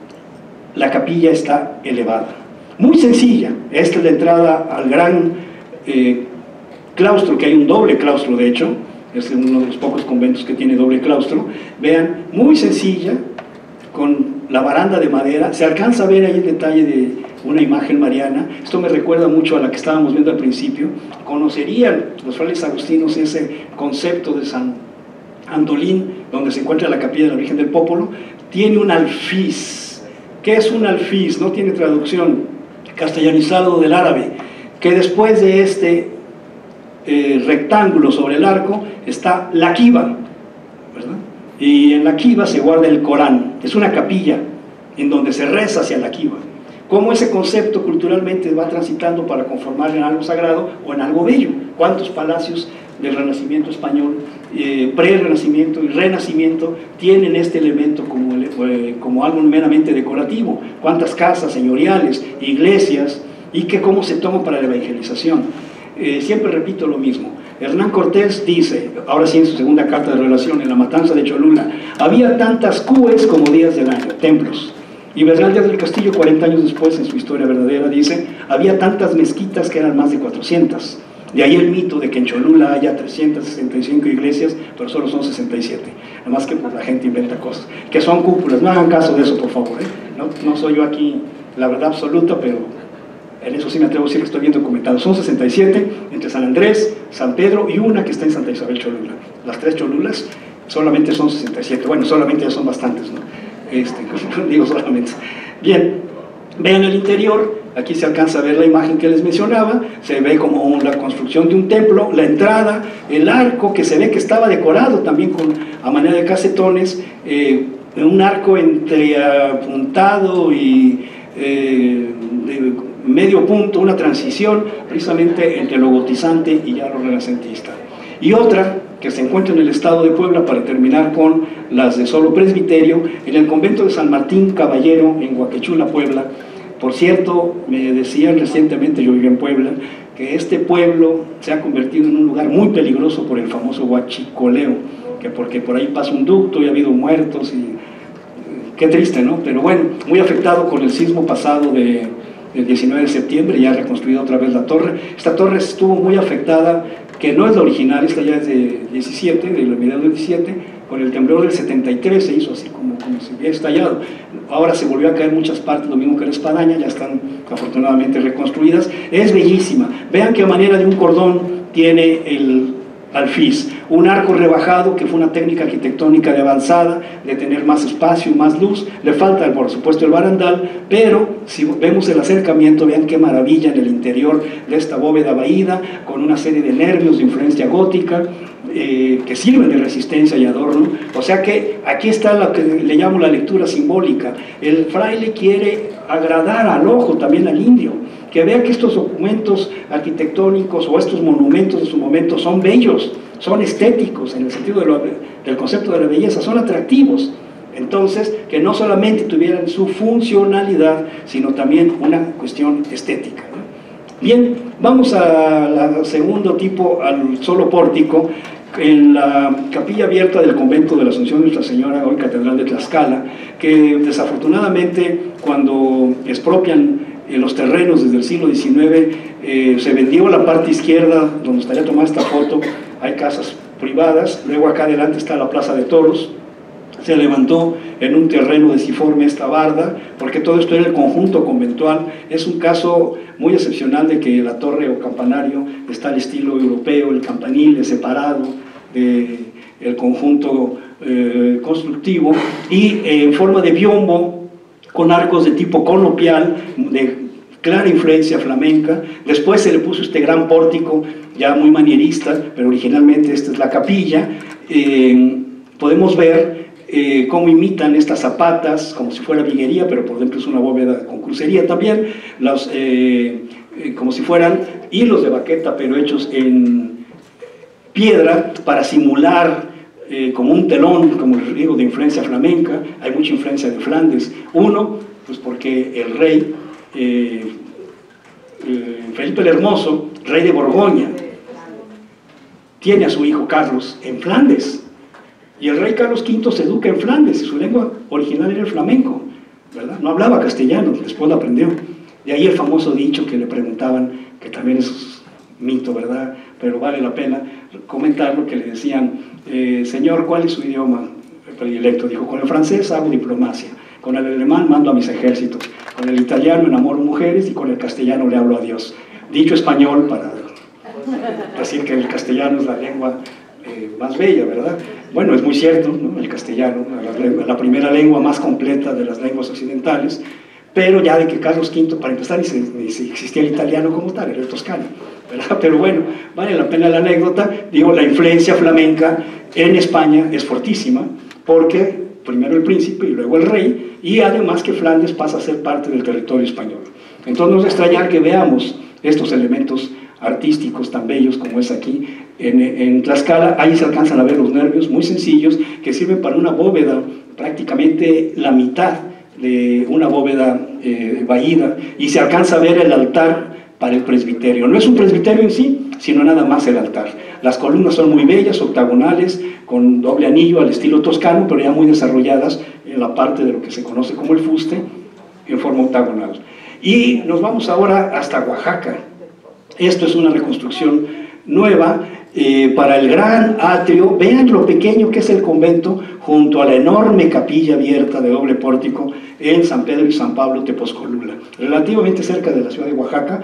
la capilla está elevada. Muy sencilla, esta es la entrada al gran eh, claustro, que hay un doble claustro de hecho, es uno de los pocos conventos que tiene doble claustro. Vean, muy sencilla, con la baranda de madera, se alcanza a ver ahí el detalle de una imagen mariana. Esto me recuerda mucho a la que estábamos viendo al principio. Conocerían los frailes agustinos ese concepto de San Antolín, donde se encuentra la capilla de la Virgen del Popolo. Tiene un alfiz. ¿Qué es un alfiz? No tiene traducción, castellanizado del árabe, que después de este eh, rectángulo sobre el arco está la quiva, ¿verdad? Y en la quiva se guarda el Corán. Es una capilla en donde se reza hacia la quiva. Cómo ese concepto culturalmente va transitando para conformar en algo sagrado o en algo bello. ¿Cuántos palacios del Renacimiento español, eh, pre-Renacimiento y Renacimiento, tienen este elemento como, eh, como algo meramente decorativo? ¿Cuántas casas señoriales, iglesias, y que cómo se toma para la evangelización? Eh, siempre repito lo mismo. Hernán Cortés dice, ahora sí en su segunda carta de relación, en la matanza de Cholula, había tantas cúes como días del año, templos. Y Bernal Díaz del Castillo, cuarenta años después, en su historia verdadera, dice, había tantas mezquitas que eran más de cuatrocientas. De ahí el mito de que en Cholula haya trescientas sesenta y cinco iglesias, pero solo son sesenta y siete. Nada más que pues, la gente inventa cosas, que son cúpulas. No hagan caso de eso, por favor, ¿eh? No, no soy yo aquí la verdad absoluta, pero en eso sí me atrevo a decir que estoy bien documentado. Son sesenta y siete, entre San Andrés, San Pedro y una que está en Santa Isabel Cholula. Las tres Cholulas solamente son sesenta y siete. Bueno, solamente ya son bastantes, ¿no? Este, digo solamente. Bien, vean el interior, aquí se alcanza a ver la imagen que les mencionaba, se ve como la construcción de un templo, la entrada, el arco que se ve que estaba decorado también con, a manera de casetones, eh, un arco entre apuntado y eh, de medio punto, una transición precisamente entre lo gotizante y ya lo renacentista. Y otra que se encuentra en el estado de Puebla, para terminar con las de solo presbiterio, en el convento de San Martín Caballero, en Huaquechula, Puebla. Por cierto, me decían recientemente, yo vivo en Puebla, que este pueblo se ha convertido en un lugar muy peligroso por el famoso huachicoleo, que porque por ahí pasa un ducto y ha habido muertos, y qué triste, ¿no? Pero bueno, muy afectado con el sismo pasado de, del diecinueve de septiembre, ya ha reconstruido otra vez la torre. Esta torre estuvo muy afectada, que no es la original, esta ya es de diecisiete, de la mediados del diecisiete, con el temblor del setenta y tres se hizo así como, como si hubiera estallado. Ahora se volvió a caer en muchas partes, lo mismo que la espadaña, ya están afortunadamente reconstruidas. Es bellísima. Vean que a manera de un cordón tiene el alfiz, un arco rebajado, que fue una técnica arquitectónica de avanzada, de tener más espacio, más luz. Le falta, por supuesto, el barandal, pero si vemos el acercamiento, vean qué maravilla en el interior de esta bóveda vaída, con una serie de nervios de influencia gótica, eh, que sirven de resistencia y adorno. O sea que aquí está lo que le llamo la lectura simbólica. El fraile quiere agradar al ojo, también al indio, que vea que estos documentos arquitectónicos o estos monumentos de su momento son bellos, son estéticos en el sentido de lo, del concepto de la belleza, son atractivos. Entonces, que no solamente tuvieran su funcionalidad, sino también una cuestión estética, ¿no? Bien, vamos al segundo tipo, al solo pórtico, en la capilla abierta del convento de la Asunción de Nuestra Señora, hoy Catedral de Tlaxcala, que desafortunadamente cuando expropian en los terrenos desde el siglo diecinueve, eh, se vendió la parte izquierda, donde estaría tomada esta foto, hay casas privadas, luego acá adelante está la Plaza de Toros, se levantó en un terreno deciforme esta barda, porque todo esto era el conjunto conventual. Es un caso muy excepcional de que la torre o campanario está al estilo europeo, el campanil es separado del conjunto eh, constructivo, y eh, en forma de biombo, con arcos de tipo conopial, de clara influencia flamenca. Después se le puso este gran pórtico, ya muy manierista, pero originalmente esta es la capilla. Eh, podemos ver Eh, cómo imitan estas zapatas, como si fuera viguería, pero por dentro es una bóveda con crucería también, los, eh, eh, como si fueran hilos de baqueta, pero hechos en piedra, para simular eh, como un telón, como les digo, de influencia flamenca. Hay mucha influencia de Flandes. Uno, pues porque el rey, eh, eh, Felipe el Hermoso, rey de Borgoña, tiene a su hijo Carlos en Flandes. Y el rey Carlos quinto se educa en Flandes, y su lengua original era el flamenco, ¿verdad? No hablaba castellano, después lo aprendió. De ahí el famoso dicho que le preguntaban, que también es mito, ¿verdad? Pero vale la pena comentarlo, que le decían, eh, señor, ¿cuál es su idioma predilecto? Dijo, con el francés hago diplomacia, con el alemán mando a mis ejércitos, con el italiano enamoro mujeres y con el castellano le hablo a Dios. Dicho español para decir que el castellano es la lengua Eh, más bella, ¿verdad? Bueno, es muy cierto, ¿no? El castellano, la, la primera lengua más completa de las lenguas occidentales, pero ya de que Carlos quinto, para empezar, ni si, ni si existía el italiano como tal, era el toscano, ¿verdad? Pero bueno, vale la pena la anécdota. Digo, la influencia flamenca en España es fortísima, porque primero el príncipe y luego el rey, y además que Flandes pasa a ser parte del territorio español. Entonces no es extrañar que veamos estos elementos artísticos tan bellos como es aquí en, en Tlaxcala. Ahí se alcanzan a ver los nervios muy sencillos, que sirven para una bóveda, prácticamente la mitad de una bóveda eh, vaída, y se alcanza a ver el altar para el presbiterio. No es un presbiterio en sí, sino nada más el altar. Las columnas son muy bellas, octagonales, con doble anillo al estilo toscano, pero ya muy desarrolladas en la parte de lo que se conoce como el fuste, en forma octagonal. Y nos vamos ahora hasta Oaxaca. Esto es una reconstrucción nueva eh, para el gran atrio. Vean lo pequeño que es el convento junto a la enorme capilla abierta de doble pórtico en San Pedro y San Pablo Tepozcolula, relativamente cerca de la ciudad de Oaxaca.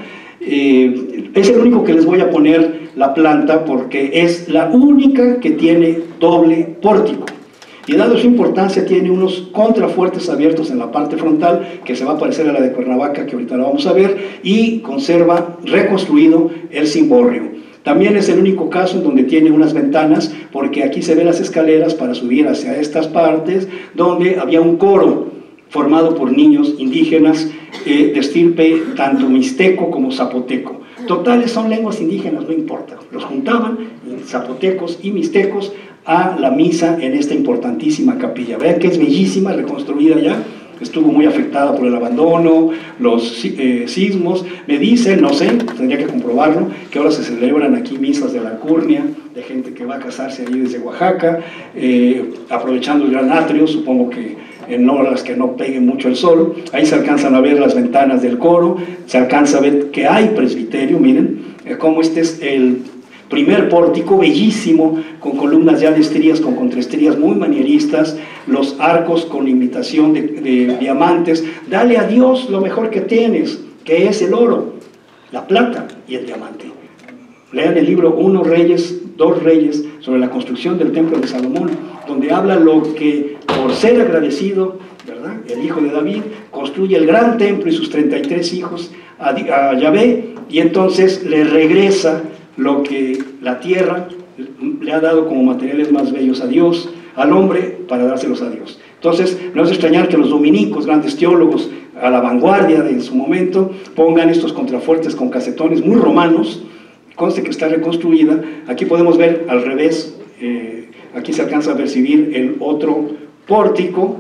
Eh, es el único que les voy a poner la planta, porque es la única que tiene doble pórtico. Y dado su importancia, tiene unos contrafuertes abiertos en la parte frontal, que se va a parecer a la de Cuernavaca, que ahorita la vamos a ver, y conserva reconstruido el cimborrio. También es el único caso en donde tiene unas ventanas, porque aquí se ven las escaleras para subir hacia estas partes, donde había un coro formado por niños indígenas eh, de estirpe tanto mixteco como zapoteco. Totales son lenguas indígenas, no importa. Los juntaban, zapotecos y mixtecos, a la misa en esta importantísima capilla. Vean que es bellísima, reconstruida ya. Estuvo muy afectada por el abandono, los eh, sismos. Me dicen, no sé, tendría que comprobarlo, que ahora se celebran aquí misas de la alcurnia, de gente que va a casarse ahí desde Oaxaca, eh, aprovechando el gran atrio, supongo que en horas que no pegue mucho el sol. Ahí se alcanzan a ver las ventanas del coro, se alcanza a ver que hay presbiterio. Miren eh, cómo este es el primer pórtico, bellísimo, con columnas ya de estrías, con contraestrías muy manieristas, los arcos con imitación de, de diamantes. Dale a Dios lo mejor que tienes, que es el oro, la plata y el diamante. Lean el libro Uno Reyes, Dos Reyes, sobre la construcción del templo de Salomón, donde habla lo que, por ser agradecido, ¿verdad?, el hijo de David construye el gran templo y sus treinta y tres hijos a, a Yahvé, y entonces le regresa lo que la tierra le ha dado como materiales más bellos a Dios, al hombre, para dárselos a Dios. Entonces, no es extrañar que los dominicos, grandes teólogos a la vanguardia de su momento, pongan estos contrafuertes con casetones muy romanos. Conste que está reconstruida. Aquí podemos ver al revés, eh, aquí se alcanza a percibir el otro pórtico,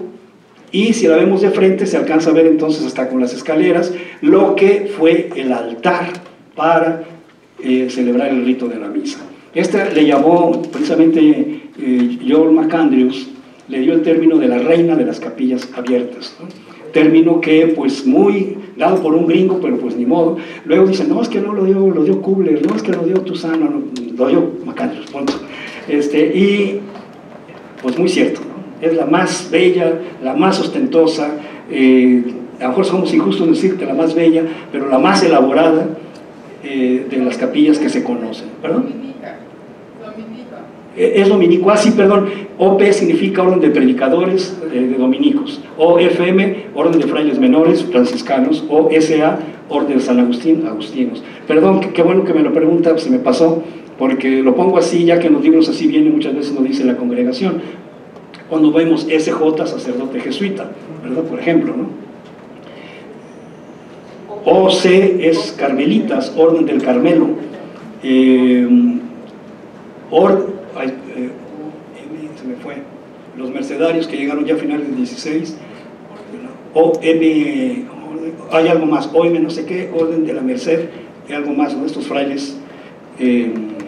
y si la vemos de frente se alcanza a ver entonces hasta con las escaleras lo que fue el altar para Eh, celebrar el rito de la misa. Esta le llamó precisamente eh, Joel McAndrews, le dio el término de la reina de las capillas abiertas, ¿no? Término que pues muy dado por un gringo, pero pues ni modo. Luego dicen, no, es que no lo dio, lo dio Kubler, no, es que lo dio Tuzano, no, lo dio Macandros, punto. Este, y pues muy cierto, ¿no? Es la más bella, la más ostentosa, eh, a lo mejor somos injustos en decir que la más bella, pero la más elaborada eh, de las capillas que se conocen. ¿Perdón? Dominica. Dominica. Eh, es dominico, ah sí, perdón, O P significa Orden de Predicadores eh, de Dominicos, O F M, Orden de Frailes Menores, Franciscanos, O S A, Orden de San Agustín, Agustinos. Perdón, qué bueno que me lo pregunta, se me pasó, porque lo pongo así, ya que en los libros así viene, muchas veces nos dice la congregación. Cuando vemos S J, sacerdote jesuita, ¿verdad? Por ejemplo, ¿no? O C es Carmelitas, Orden del Carmelo. Eh, or, ay, eh, se me fue. Los mercedarios que llegaron ya a finales del dieciséis. O M, hay algo más, O M no sé qué, Orden de la Merced, y algo más, ¿no? Estos frailes eh,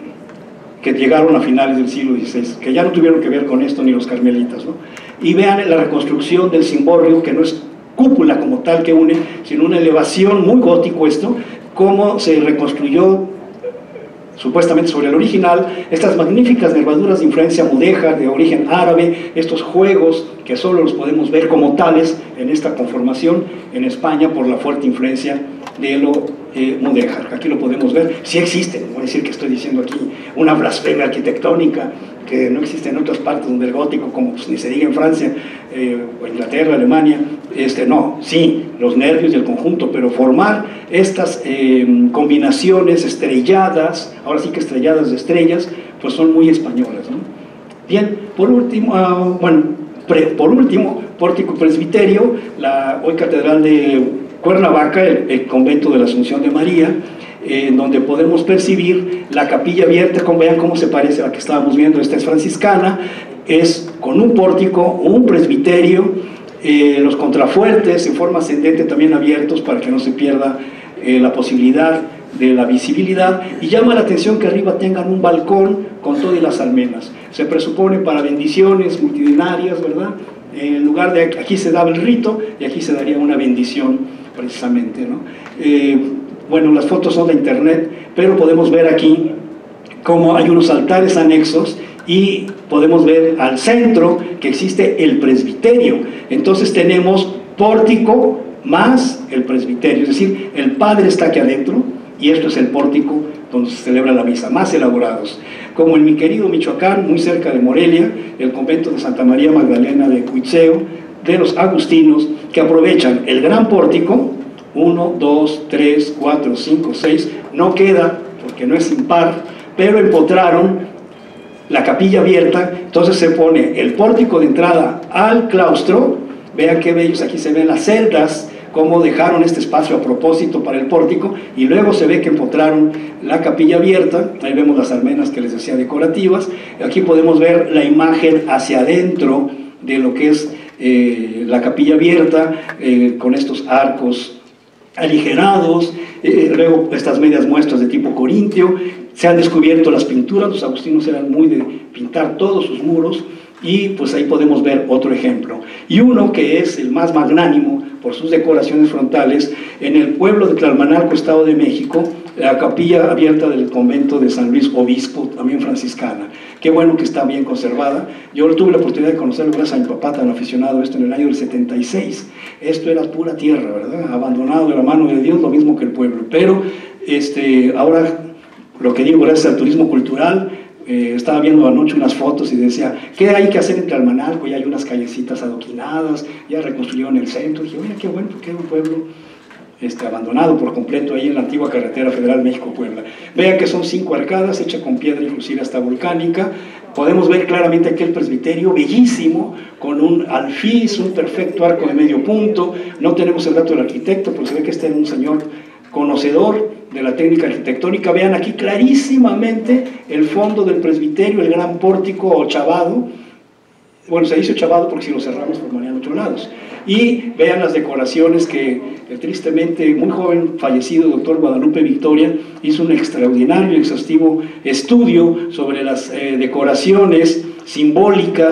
que llegaron a finales del siglo dieciséis, que ya no tuvieron que ver con esto ni los carmelitas, ¿no? Y vean la reconstrucción del cimborrio, que no es cúpula como tal que une, sino una elevación muy gótico esto, cómo se reconstruyó supuestamente sobre el original, estas magníficas nervaduras de influencia mudéjar, de origen árabe, estos juegos que solo los podemos ver como tales en esta conformación en España por la fuerte influencia de lo eh, mudéjar. Aquí lo podemos ver, sí existen, no voy a decir que estoy diciendo aquí una blasfemia arquitectónica que no existe en otras partes donde el gótico, como pues, ni se diga en Francia, eh, o Inglaterra, Alemania, este, no, sí, los nervios y el conjunto, pero formar estas eh, combinaciones estrelladas, ahora sí que estrelladas de estrellas, pues son muy españolas, ¿no? Bien, por último, uh, bueno, pre, por último, pórtico presbiterio, la hoy catedral de Cuernavaca, el, el convento de la Asunción de María, en eh, donde podemos percibir la capilla abierta, como vean cómo se parece a la que estábamos viendo. Esta es franciscana, es con un pórtico, un presbiterio, eh, los contrafuertes en forma ascendente también abiertos para que no se pierda eh, la posibilidad de la visibilidad, y llama la atención que arriba tengan un balcón con todas las almenas. Se presupone para bendiciones multitudinarias, ¿verdad? En lugar de aquí se daba el rito y aquí se daría una bendición precisamente, ¿no? Eh, bueno, las fotos son de internet, pero podemos ver aquí cómo hay unos altares anexos y podemos ver al centro que existe el presbiterio. Entonces tenemos pórtico más el presbiterio, es decir, el Padre está aquí adentro y esto es el pórtico donde se celebra la misa, más elaborados. Como en mi querido Michoacán, muy cerca de Morelia, el convento de Santa María Magdalena de Cuitzeo, de los agustinos, que aprovechan el gran pórtico, uno, dos, tres, cuatro, cinco, seis, no queda porque no es impar, pero empotraron la capilla abierta, entonces se pone el pórtico de entrada al claustro. Vean qué bellos, aquí se ven las celdas, cómo dejaron este espacio a propósito para el pórtico, y luego se ve que empotraron la capilla abierta. Ahí vemos las almenas que les decía decorativas. Aquí podemos ver la imagen hacia adentro de lo que es eh, la capilla abierta, eh, con estos arcos aligerados, eh, luego estas medias muestras de tipo corintio. Se han descubierto las pinturas, los agustinos eran muy de pintar todos sus muros, y pues ahí podemos ver otro ejemplo. Y uno que es el más magnánimo por sus decoraciones frontales, en el pueblo de Tlalmanalco, Estado de México, la capilla abierta del convento de San Luis Obispo, también franciscana. Qué bueno que está bien conservada. Yo tuve la oportunidad de conocerlo gracias a mi papá, tan aficionado a esto, en el año del setenta y seis. Esto era pura tierra, ¿verdad? Abandonado de la mano de Dios, lo mismo que el pueblo. Pero este, ahora, lo que digo, gracias al turismo cultural, Eh, estaba viendo anoche unas fotos y decía, ¿qué hay que hacer en Tlalmanalco? Ya hay unas callecitas adoquinadas, ya reconstruyeron el centro. Y dije, oye, qué bueno, porque era un pueblo este, abandonado por completo ahí en la antigua carretera federal México-Puebla. Vean que son cinco arcadas, hechas con piedra inclusive hasta volcánica. Podemos ver claramente aquel presbiterio bellísimo, con un alfiz, un perfecto arco de medio punto. No tenemos el dato del arquitecto, pero se ve que este era un señor conocedor de la técnica arquitectónica. Vean aquí clarísimamente el fondo del presbiterio, el gran pórtico ochavado. Bueno, se dice ochavado porque si lo cerramos formarían ocho lados. Y vean las decoraciones que el tristemente muy joven fallecido doctor Guadalupe Victoria hizo un extraordinario y exhaustivo estudio sobre las eh, decoraciones simbólicas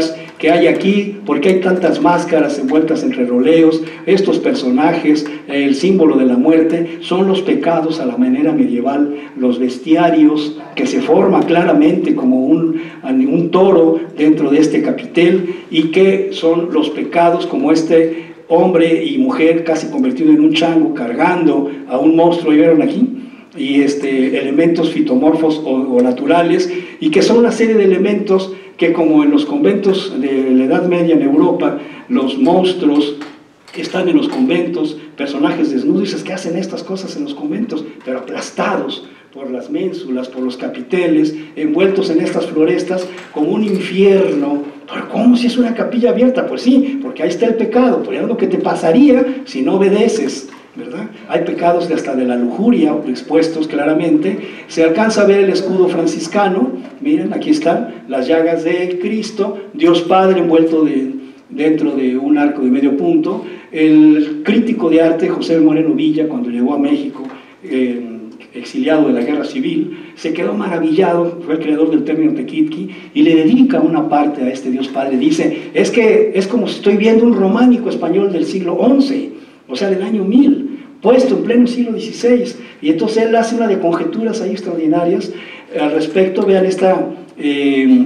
que hay aquí, por qué hay tantas máscaras envueltas entre roleos, estos personajes, el símbolo de la muerte, son los pecados a la manera medieval, los bestiarios que se forma claramente como un, un toro dentro de este capitel, y que son los pecados como este hombre y mujer casi convertido en un chango cargando a un monstruo, ¿y vieron aquí? Y este, elementos fitomorfos o, o naturales, y que son una serie de elementos que, como en los conventos de la Edad Media en Europa, los monstruos están en los conventos, personajes desnudos, y dices, ¿qué hacen estas cosas en los conventos? Pero aplastados por las ménsulas, por los capiteles, envueltos en estas florestas como un infierno. ¿Pero cómo si es una capilla abierta? Pues sí, porque ahí está el pecado, pues es lo que te pasaría si no obedeces, ¿verdad? Hay pecados de hasta de la lujuria expuestos claramente. Se alcanza a ver el escudo franciscano, miren, aquí están las llagas de Cristo, Dios Padre envuelto de, dentro de un arco de medio punto. El crítico de arte José Moreno Villa, cuando llegó a México, eh, exiliado de la guerra civil, se quedó maravillado, fue el creador del término tequitqui, y le dedica una parte a este Dios Padre. Dice, es que es como si estoy viendo un románico español del siglo once, o sea, del año mil, puesto en pleno siglo dieciséis, y entonces él hace una de conjeturas ahí extraordinarias al respecto. Vean esta eh,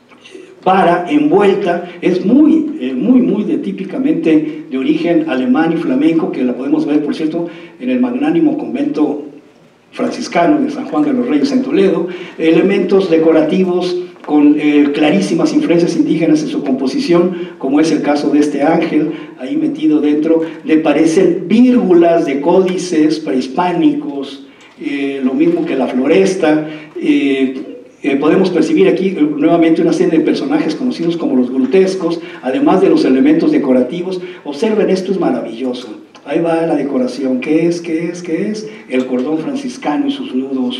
vara envuelta, es muy, eh, muy, muy de, típicamente de origen alemán y flamenco, que la podemos ver, por cierto, en el magnánimo convento franciscano de San Juan de los Reyes en Toledo. Elementos decorativos con eh, clarísimas influencias indígenas en su composición, como es el caso de este ángel, ahí metido dentro, le parecen vírgulas de códices prehispánicos, eh, lo mismo que la floresta. eh, Eh, podemos percibir aquí eh, nuevamente una serie de personajes conocidos como los grutescos, además de los elementos decorativos. Observen, esto es maravilloso. Ahí va la decoración. ¿Qué es? ¿Qué es? ¿Qué es? El cordón franciscano y sus nudos.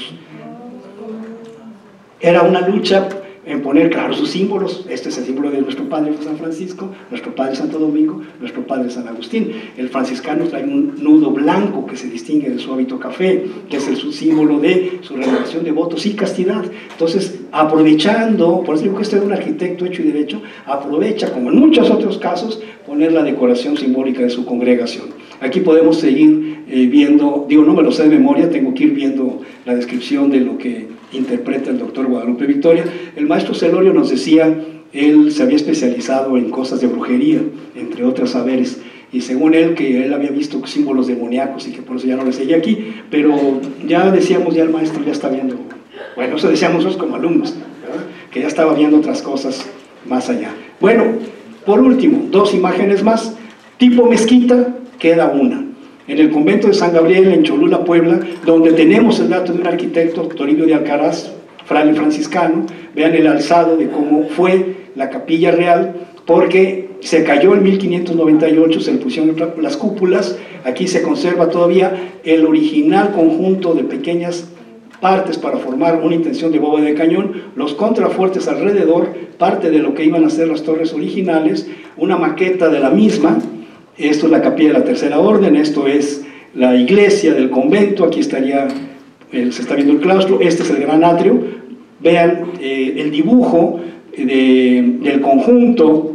Era una lucha en poner, claro, sus símbolos. Este es el símbolo de nuestro Padre San Francisco, nuestro Padre Santo Domingo, nuestro Padre San Agustín. El franciscano trae un nudo blanco que se distingue de su hábito café, que es el su símbolo de su renovación de votos y castidad. Entonces, aprovechando, por eso digo que este es un arquitecto hecho y derecho, aprovecha, como en muchos otros casos, poner la decoración simbólica de su congregación. Aquí podemos seguir eh, viendo, digo, no me lo sé de memoria, tengo que ir viendo la descripción de lo que interpreta el doctor Guadalupe Victoria. El maestro Celorio nos decía, él se había especializado en cosas de brujería, entre otros saberes, y según él, que él había visto símbolos demoníacos y que por eso ya no le seguía aquí, pero ya decíamos, ya el maestro ya está viendo, bueno, eso decíamos nosotros como alumnos, ¿verdad? Que ya estaba viendo otras cosas más allá. Bueno, por último, dos imágenes más. Tipo mezquita, queda una. En el convento de San Gabriel, en Cholula, Puebla, donde tenemos el dato de un arquitecto, Toribio de Alcaraz, fraile franciscano. Vean el alzado de cómo fue la capilla real, porque se cayó en mil quinientos noventa y ocho, se le pusieron las cúpulas. Aquí se conserva todavía el original conjunto de pequeñas partes para formar una intención de bóveda de cañón, los contrafuertes alrededor, parte de lo que iban a ser las torres originales, una maqueta de la misma. Esto es la capilla de la Tercera Orden, esto es la iglesia del convento, aquí estaría, eh, se está viendo el claustro, este es el gran atrio. Vean eh, el dibujo de, del conjunto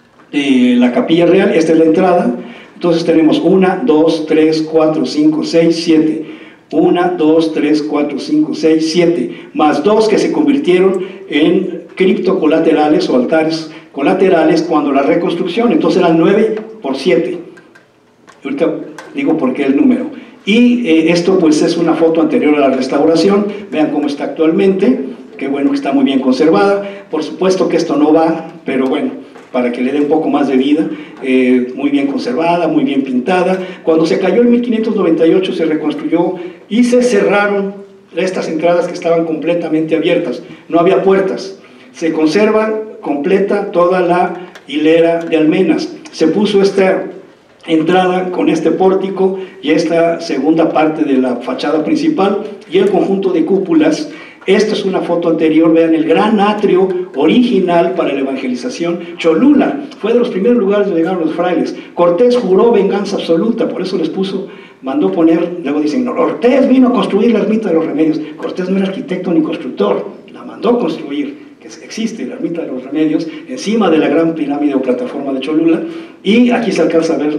de la capilla real, esta es la entrada. Entonces tenemos una, dos, tres, cuatro, cinco, seis, siete, una, dos, tres, cuatro, cinco, seis, siete, más dos que se convirtieron en criptocolaterales o altares colaterales cuando la reconstrucción, entonces eran nueve por siete. Ahorita digo por qué el número. Y eh, esto pues es una foto anterior a la restauración. Vean cómo está actualmente, qué bueno que está muy bien conservada. Por supuesto que esto no va, pero bueno, para que le dé un poco más de vida, eh, muy bien conservada, muy bien pintada. Cuando se cayó en mil quinientos noventa y ocho se reconstruyó y se cerraron estas entradas que estaban completamente abiertas, no había puertas. Se conserva completa toda la hilera de almenas. Se puso esta entrada con este pórtico y esta segunda parte de la fachada principal y el conjunto de cúpulas. Esta es una foto anterior, vean el gran atrio original para la evangelización. Cholula fue de los primeros lugares donde llegaron los frailes. Cortés juró venganza absoluta, por eso les puso, mandó poner, luego dicen, no, Cortés vino a construir la ermita de los Remedios. Cortés no era arquitecto ni constructor, la mandó construir, que que existe, la ermita de los Remedios, encima de la gran pirámide o plataforma de Cholula, y aquí se alcanza a ver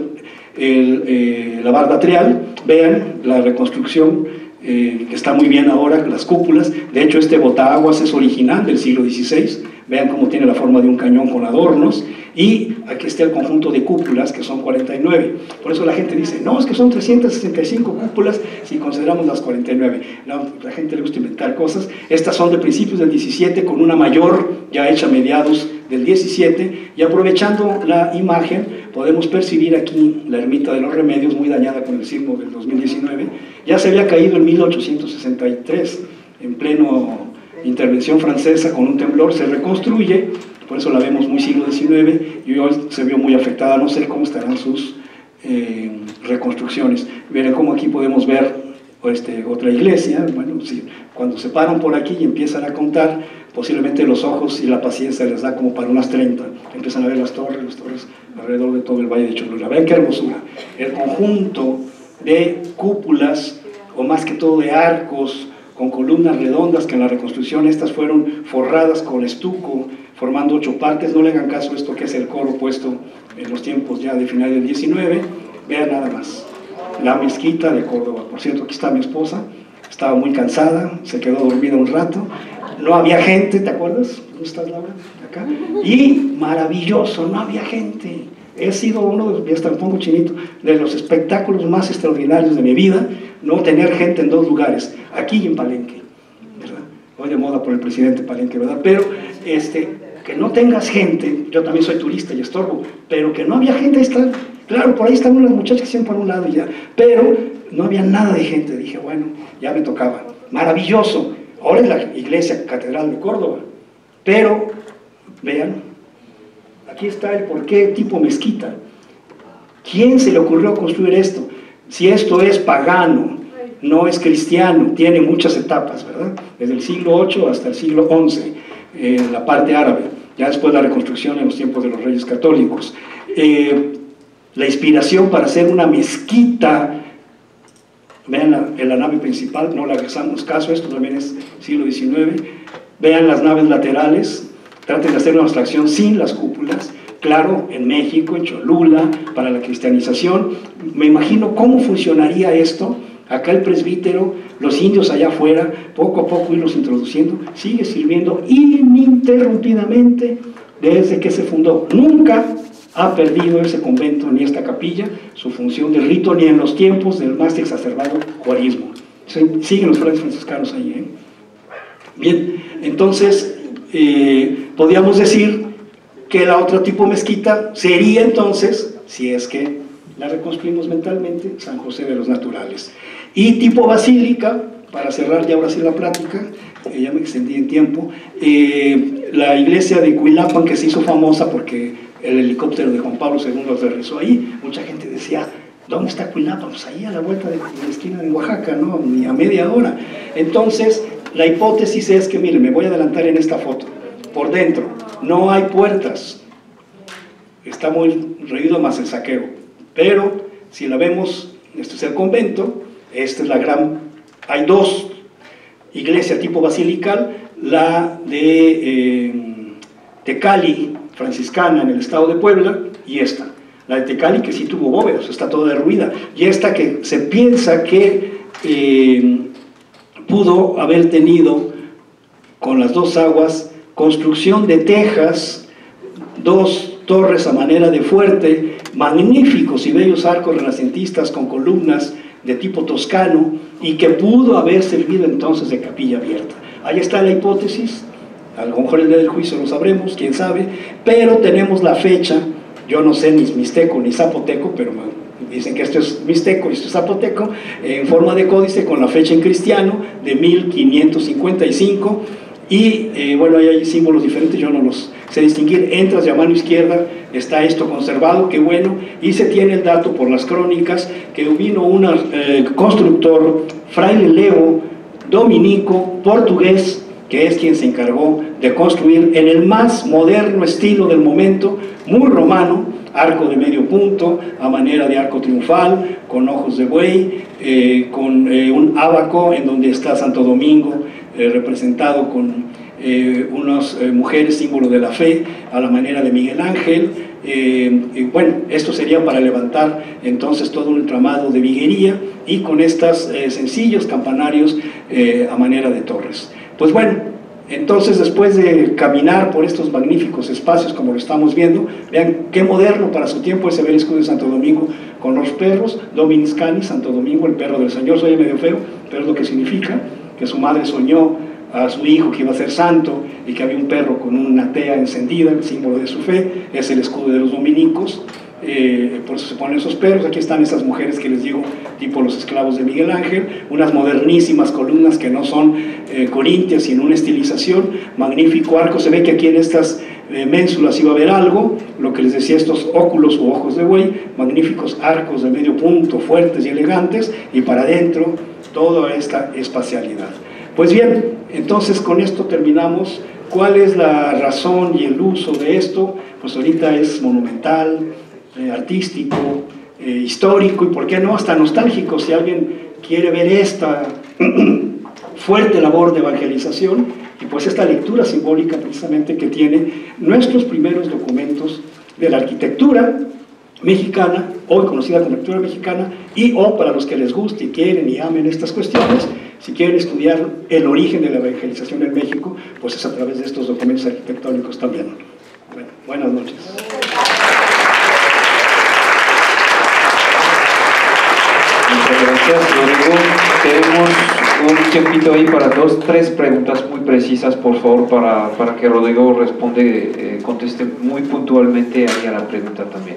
el, eh, la barda trial. Vean la reconstrucción, eh, que está muy bien ahora, las cúpulas. De hecho, este botaaguas es original del siglo dieciséis, vean cómo tiene la forma de un cañón con adornos, y aquí está el conjunto de cúpulas, que son cuarenta y nueve. Por eso la gente dice, no, es que son trescientas sesenta y cinco cúpulas si consideramos las cuarenta y nueve. No, la gente le gusta inventar cosas. Estas son de principios del diecisiete, con una mayor ya hecha a mediados del diecisiete, y aprovechando la imagen, podemos percibir aquí la ermita de los Remedios, muy dañada con el sismo del dos mil diecinueve. Ya se había caído en mil ochocientos sesenta y tres, en pleno intervención francesa, con un temblor, se reconstruye. Por eso la vemos muy siglo diecinueve, y hoy se vio muy afectada. No sé cómo estarán sus eh, reconstrucciones. Miren cómo aquí podemos ver este, otra iglesia. Bueno, sí, cuando se paran por aquí y empiezan a contar, posiblemente los ojos y la paciencia les da como para unas treinta. Empiezan a ver las torres, las torres alrededor de todo el Valle de Cholula. Vean qué hermosura. El conjunto de cúpulas, o más que todo de arcos, con columnas redondas, que en la reconstrucción estas fueron forradas con estuco, formando ocho partes. No le hagan caso a esto que es el coro puesto en los tiempos ya de final del diecinueve. Vean nada más, la mezquita de Córdoba. Por cierto, aquí está mi esposa, estaba muy cansada, se quedó dormida un rato, no había gente, ¿te acuerdas? ¿Dónde estás, Laura? Acá. Y maravilloso, no había gente. He sido uno de, hasta me pongo chinito, de los espectáculos más extraordinarios de mi vida, no tener gente en dos lugares, aquí y en Palenque, ¿verdad? Hoy de moda por el presidente Palenque, ¿verdad? Pero este, que no tengas gente, yo también soy turista y estorbo, pero que no había gente, ahí está, claro, por ahí están unas muchachas que se por un lado y ya, pero no había nada de gente. Dije, bueno, ya me tocaba, maravilloso. Ahora es la iglesia catedral de Córdoba, pero vean, aquí está el porqué tipo mezquita. ¿Quién se le ocurrió construir esto? Si esto es pagano, no es cristiano, tiene muchas etapas, ¿verdad? Desde el siglo ocho hasta el siglo once, eh, la parte árabe, ya después la reconstrucción en los tiempos de los reyes católicos. Eh, la inspiración para hacer una mezquita, vean la, en la nave principal, no le hagamos caso, esto también es siglo diecinueve, vean las naves laterales, traten de hacer una abstracción sin las cúpulas. Claro, en México, en Cholula, para la cristianización, me imagino cómo funcionaría esto. Acá el presbítero, los indios allá afuera, poco a poco irlos introduciendo, sigue sirviendo ininterrumpidamente desde que se fundó. Nunca ha perdido ese convento ni esta capilla su función de rito, ni en los tiempos del más exacerbado juarismo. Siguen los frailes franciscanos ahí, ¿eh? Bien, entonces, eh, podríamos decir que la otra tipo mezquita sería entonces, si es que la reconstruimos mentalmente, San José de los Naturales. Y tipo basílica, para cerrar ya ahora sí la plática, eh, ya me extendí en tiempo, eh, la iglesia de Cuilapan, que se hizo famosa porque el helicóptero de Juan Pablo segundo aterrizó ahí. Mucha gente decía, ¿dónde está Cuilapan? Pues ahí a la vuelta de la esquina de Oaxaca, ¿no? Ni a media hora. Entonces, la hipótesis es que, miren, me voy a adelantar en esta foto. Por dentro, no hay puertas. Está muy reído más el saqueo. Pero, si la vemos, este es el convento, esta es la gran... Hay dos iglesias tipo basilical, la de eh, Tecali, franciscana, en el estado de Puebla, y esta. La de Tecali, que sí tuvo bóvedas, está toda derruida. Y esta que se piensa que eh, pudo haber tenido, con las dos aguas, construcción de tejas, dos torres a manera de fuerte, magníficos y bellos arcos renacentistas con columnas de tipo toscano, y que pudo haber servido entonces de capilla abierta. Ahí está la hipótesis, a lo mejor el día del juicio lo sabremos, quién sabe, pero tenemos la fecha, yo no sé ni mixteco ni zapoteco, pero dicen que esto es mixteco y esto es zapoteco, en forma de códice con la fecha en cristiano de mil quinientos cincuenta y cinco, y eh, bueno, ahí hay símbolos diferentes, yo no los sé distinguir. Entras y a mano izquierda está esto conservado, qué bueno, y se tiene el dato por las crónicas que vino un eh, constructor, fraile Leo, dominico, portugués, que es quien se encargó de construir en el más moderno estilo del momento, muy romano, arco de medio punto, a manera de arco triunfal, con ojos de buey, eh, con eh, un ábaco en donde está Santo Domingo, eh, representado con eh, unas eh, mujeres símbolo de la fe a la manera de Miguel Ángel. Eh, y bueno, esto sería para levantar entonces todo un entramado de viguería y con estos eh, sencillos campanarios eh, a manera de torres. Pues bueno, entonces después de caminar por estos magníficos espacios como lo estamos viendo, vean qué moderno para su tiempo ese ver escudo de Santo Domingo con los perros, Dominis Canis, Santo Domingo, el perro del Señor. Soy medio feo, pero es lo que significa que su madre soñó a su hijo que iba a ser santo y que había un perro con una tea encendida, el símbolo de su fe. Es el escudo de los dominicos, eh, por eso se ponen esos perros. Aquí están esas mujeres que les digo, tipo los esclavos de Miguel Ángel, unas modernísimas columnas que no son eh, corintias sino una estilización, magnífico arco. Se ve que aquí en estas eh, ménsulas iba a haber algo, lo que les decía, estos óculos u ojos de buey, magníficos arcos de medio punto, fuertes y elegantes, y para adentro toda esta espacialidad. Pues bien, entonces con esto terminamos. ¿Cuál es la razón y el uso de esto? Pues ahorita es monumental, eh, artístico, eh, histórico y por qué no hasta nostálgico. Si alguien quiere ver esta fuerte labor de evangelización y pues esta lectura simbólica precisamente que tiene nuestros primeros documentos de la arquitectura mexicana, hoy conocida como arquitectura mexicana, y o para los que les guste y quieren y amen estas cuestiones, si quieren estudiar el origen de la evangelización en México, pues es a través de estos documentos arquitectónicos también. Bueno, buenas noches. Muchas gracias, Rodrigo. Tenemos un tiempito ahí para dos, tres preguntas muy precisas, por favor, para, para que Rodrigo responde, eh, conteste muy puntualmente ahí a la pregunta también.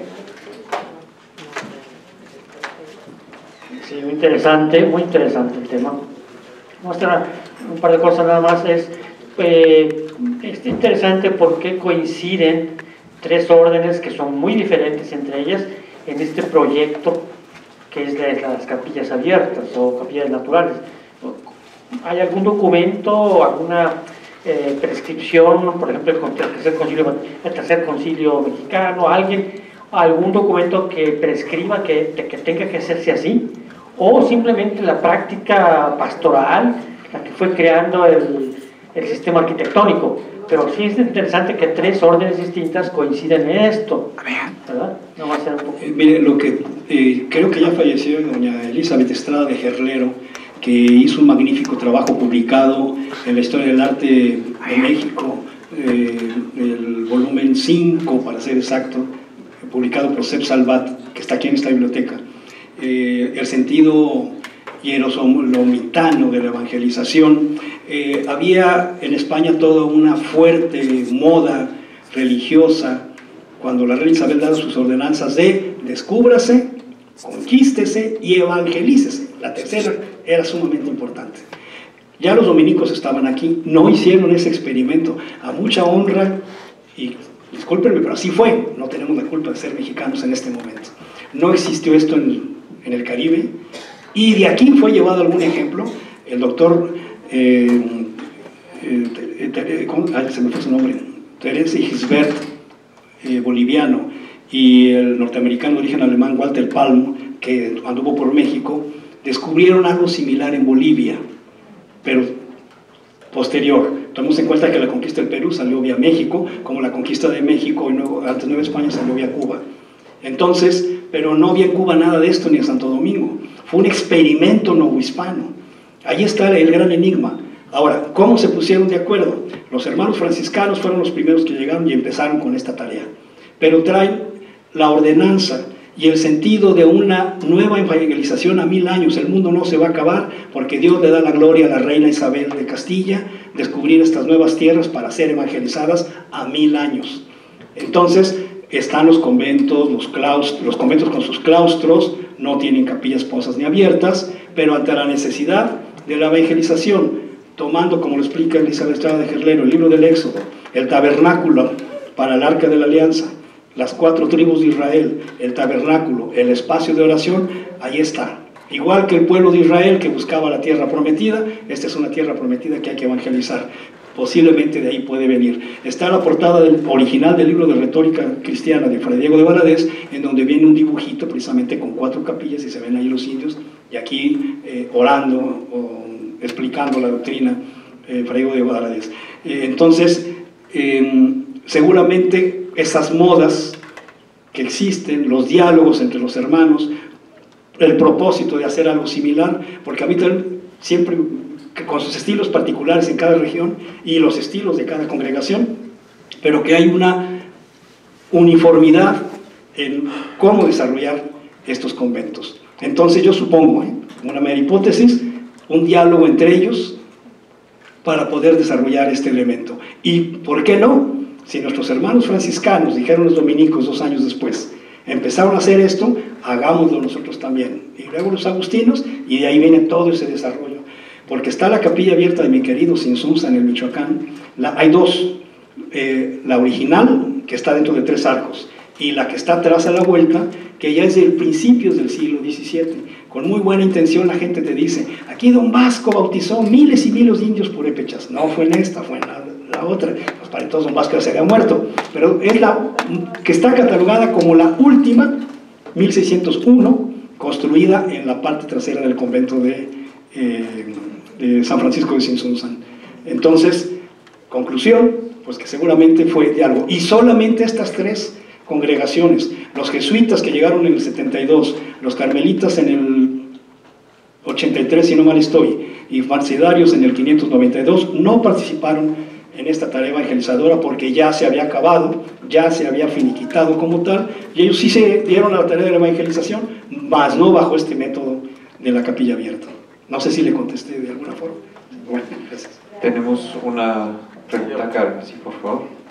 Sí, muy interesante, muy interesante el tema. Mostrar un par de cosas nada más. Es, eh, es interesante porque coinciden tres órdenes que son muy diferentes entre ellas en este proyecto que es de las capillas abiertas o capillas naturales. ¿Hay algún documento o alguna eh, prescripción, por ejemplo, el tercer concilio, el tercer concilio mexicano, alguien, algún documento que prescriba que, que tenga que hacerse así? ¿O simplemente la práctica pastoral, la que fue creando el, el sistema arquitectónico? Pero sí es interesante que tres órdenes distintas coinciden en esto, ¿verdad? No va a ser un poco... Eh, mire, lo que eh, creo que ya falleció doña Elizabeth Estrada de Gerlero, que hizo un magnífico trabajo publicado en la historia del arte de México, eh, el volumen cinco, para ser exacto, publicado por Sepp Salvat, que está aquí en esta biblioteca. Eh, el sentido hierosolomitano de la evangelización. Eh, había en España toda una fuerte moda religiosa cuando la reina Isabel daba sus ordenanzas de descúbrase, conquístese y evangelícese. La tercera era sumamente importante. Ya los dominicos estaban aquí, no hicieron ese experimento a mucha honra y discúlpenme, pero así fue. No tenemos la culpa de ser mexicanos en este momento. No existió esto en, en el Caribe. Y de aquí fue llevado algún ejemplo. El doctor, eh, eh, eh, ¿cómo? Ay, se me fue su nombre, Terence Gisbert, eh, boliviano, y el norteamericano de origen alemán Walter Palm, que anduvo por México, descubrieron algo similar en Bolivia, pero posterior. Tomemos en cuenta que la conquista del Perú salió vía México, como la conquista de México, y nuevo, antes Nueva España salió vía Cuba. Entonces, pero no había en Cuba nada de esto ni en Santo Domingo. Fue un experimento novohispano. Ahí está el gran enigma. Ahora, ¿cómo se pusieron de acuerdo? Los hermanos franciscanos fueron los primeros que llegaron y empezaron con esta tarea. Pero traen la ordenanza y el sentido de una nueva evangelización a mil años. El mundo no se va a acabar porque Dios le da la gloria a la reina Isabel de Castilla, descubrir estas nuevas tierras para ser evangelizadas a mil años. Entonces, están los conventos, los, claustros, los conventos con sus claustros, no tienen capillas posas ni abiertas, pero ante la necesidad de la evangelización, tomando, como lo explica Elizabeth Estrada de Gerlero, el libro del Éxodo, el tabernáculo para el Arca de la Alianza, las cuatro tribus de Israel, el tabernáculo, el espacio de oración, ahí está. Igual que el pueblo de Israel que buscaba la tierra prometida, esta es una tierra prometida que hay que evangelizar. Posiblemente de ahí puede venir. Está la portada del, original del libro de retórica cristiana de Fray Diego de Valadez, en donde viene un dibujito precisamente con cuatro capillas y se ven ahí los indios, y aquí eh, orando o explicando la doctrina eh, Fray Diego de Guadalajara. Eh, entonces, eh, seguramente esas modas que existen, los diálogos entre los hermanos, el propósito de hacer algo similar, porque habitan siempre con sus estilos particulares en cada región y los estilos de cada congregación, pero que hay una uniformidad en cómo desarrollar estos conventos. Entonces yo supongo, ¿eh? una mera hipótesis, un diálogo entre ellos para poder desarrollar este elemento. ¿Y por qué no? Si nuestros hermanos franciscanos, dijeron los dominicos dos años después, empezaron a hacer esto, hagámoslo nosotros también. Y luego los agustinos, y de ahí viene todo ese desarrollo. Porque está la capilla abierta de mi querido Sinsunza en el Michoacán. La, hay dos, eh, la original, que está dentro de tres arcos, y la que está atrás a la vuelta, que ya es del principios del siglo diecisiete. Con muy buena intención la gente te dice, aquí Don Vasco bautizó miles y miles de indios purépechas. No fue en esta, fue en la, la otra. Pues para entonces Don Vasco ya se había muerto. Pero es la que está catalogada como la última, mil seiscientos uno, construida en la parte trasera del convento de, eh, de San Francisco de Sinsunzán. Entonces, conclusión, pues que seguramente fue de algo. Y solamente estas tres congregaciones, los jesuitas que llegaron en el setenta y dos, los carmelitas en el ochenta y tres, si no mal estoy, y marcedarios en el quinientos noventa y dos, no participaron en esta tarea evangelizadora porque ya se había acabado, ya se había finiquitado como tal, y ellos sí se dieron a la tarea de la evangelización, mas no bajo este método de la capilla abierta. No sé si le contesté de alguna forma. Bueno, gracias. Tenemos una pregunta, Carmen, sí, por favor.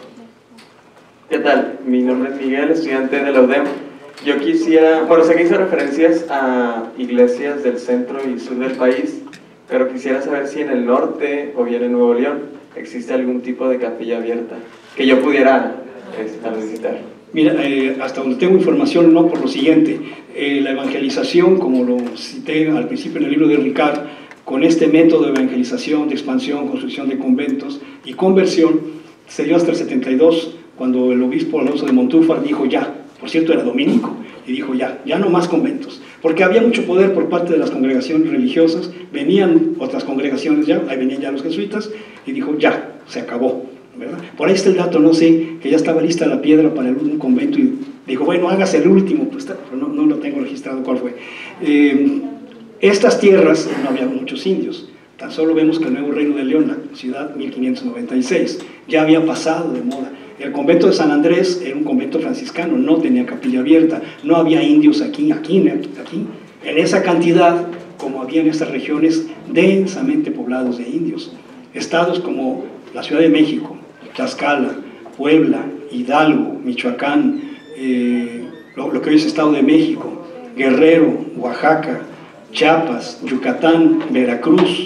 ¿Qué tal? Mi nombre es Miguel, estudiante de la U D E M. Yo quisiera, bueno, sé que hizo referencias a iglesias del centro y sur del país, pero quisiera saber si en el norte o bien en Nuevo León existe algún tipo de capilla abierta que yo pudiera este, visitar. Mira, eh, hasta donde tengo información, no, por lo siguiente, eh, la evangelización, como lo cité al principio en el libro de Ricard, con este método de evangelización, de expansión, construcción de conventos y conversión, se dio hasta el setenta y dos, cuando el obispo Alonso de Montúfar dijo ya, por cierto era dominico, y dijo ya, ya no más conventos, porque había mucho poder por parte de las congregaciones religiosas, venían otras congregaciones ya, ahí venían ya los jesuitas, y dijo ya, se acabó, ¿verdad? Por ahí está el dato, no sé, que ya estaba lista la piedra para un convento, y dijo, bueno, hágase el último, pues no, no lo tengo registrado cuál fue. Eh, estas tierras, no había muchos indios, tan solo vemos que el Nuevo Reino de León, la ciudad mil quinientos noventa y seis, ya había pasado de moda. El convento de San Andrés era un convento franciscano, no tenía capilla abierta, no había indios aquí, aquí, aquí, en esa cantidad como había en estas regiones densamente poblados de indios. Estados como la Ciudad de México, Tlaxcala, Puebla, Hidalgo, Michoacán, eh, lo, lo que hoy es Estado de México, Guerrero, Oaxaca, Chiapas, Yucatán, Veracruz,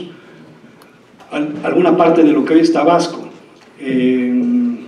al, alguna parte de lo que hoy es Tabasco, eh,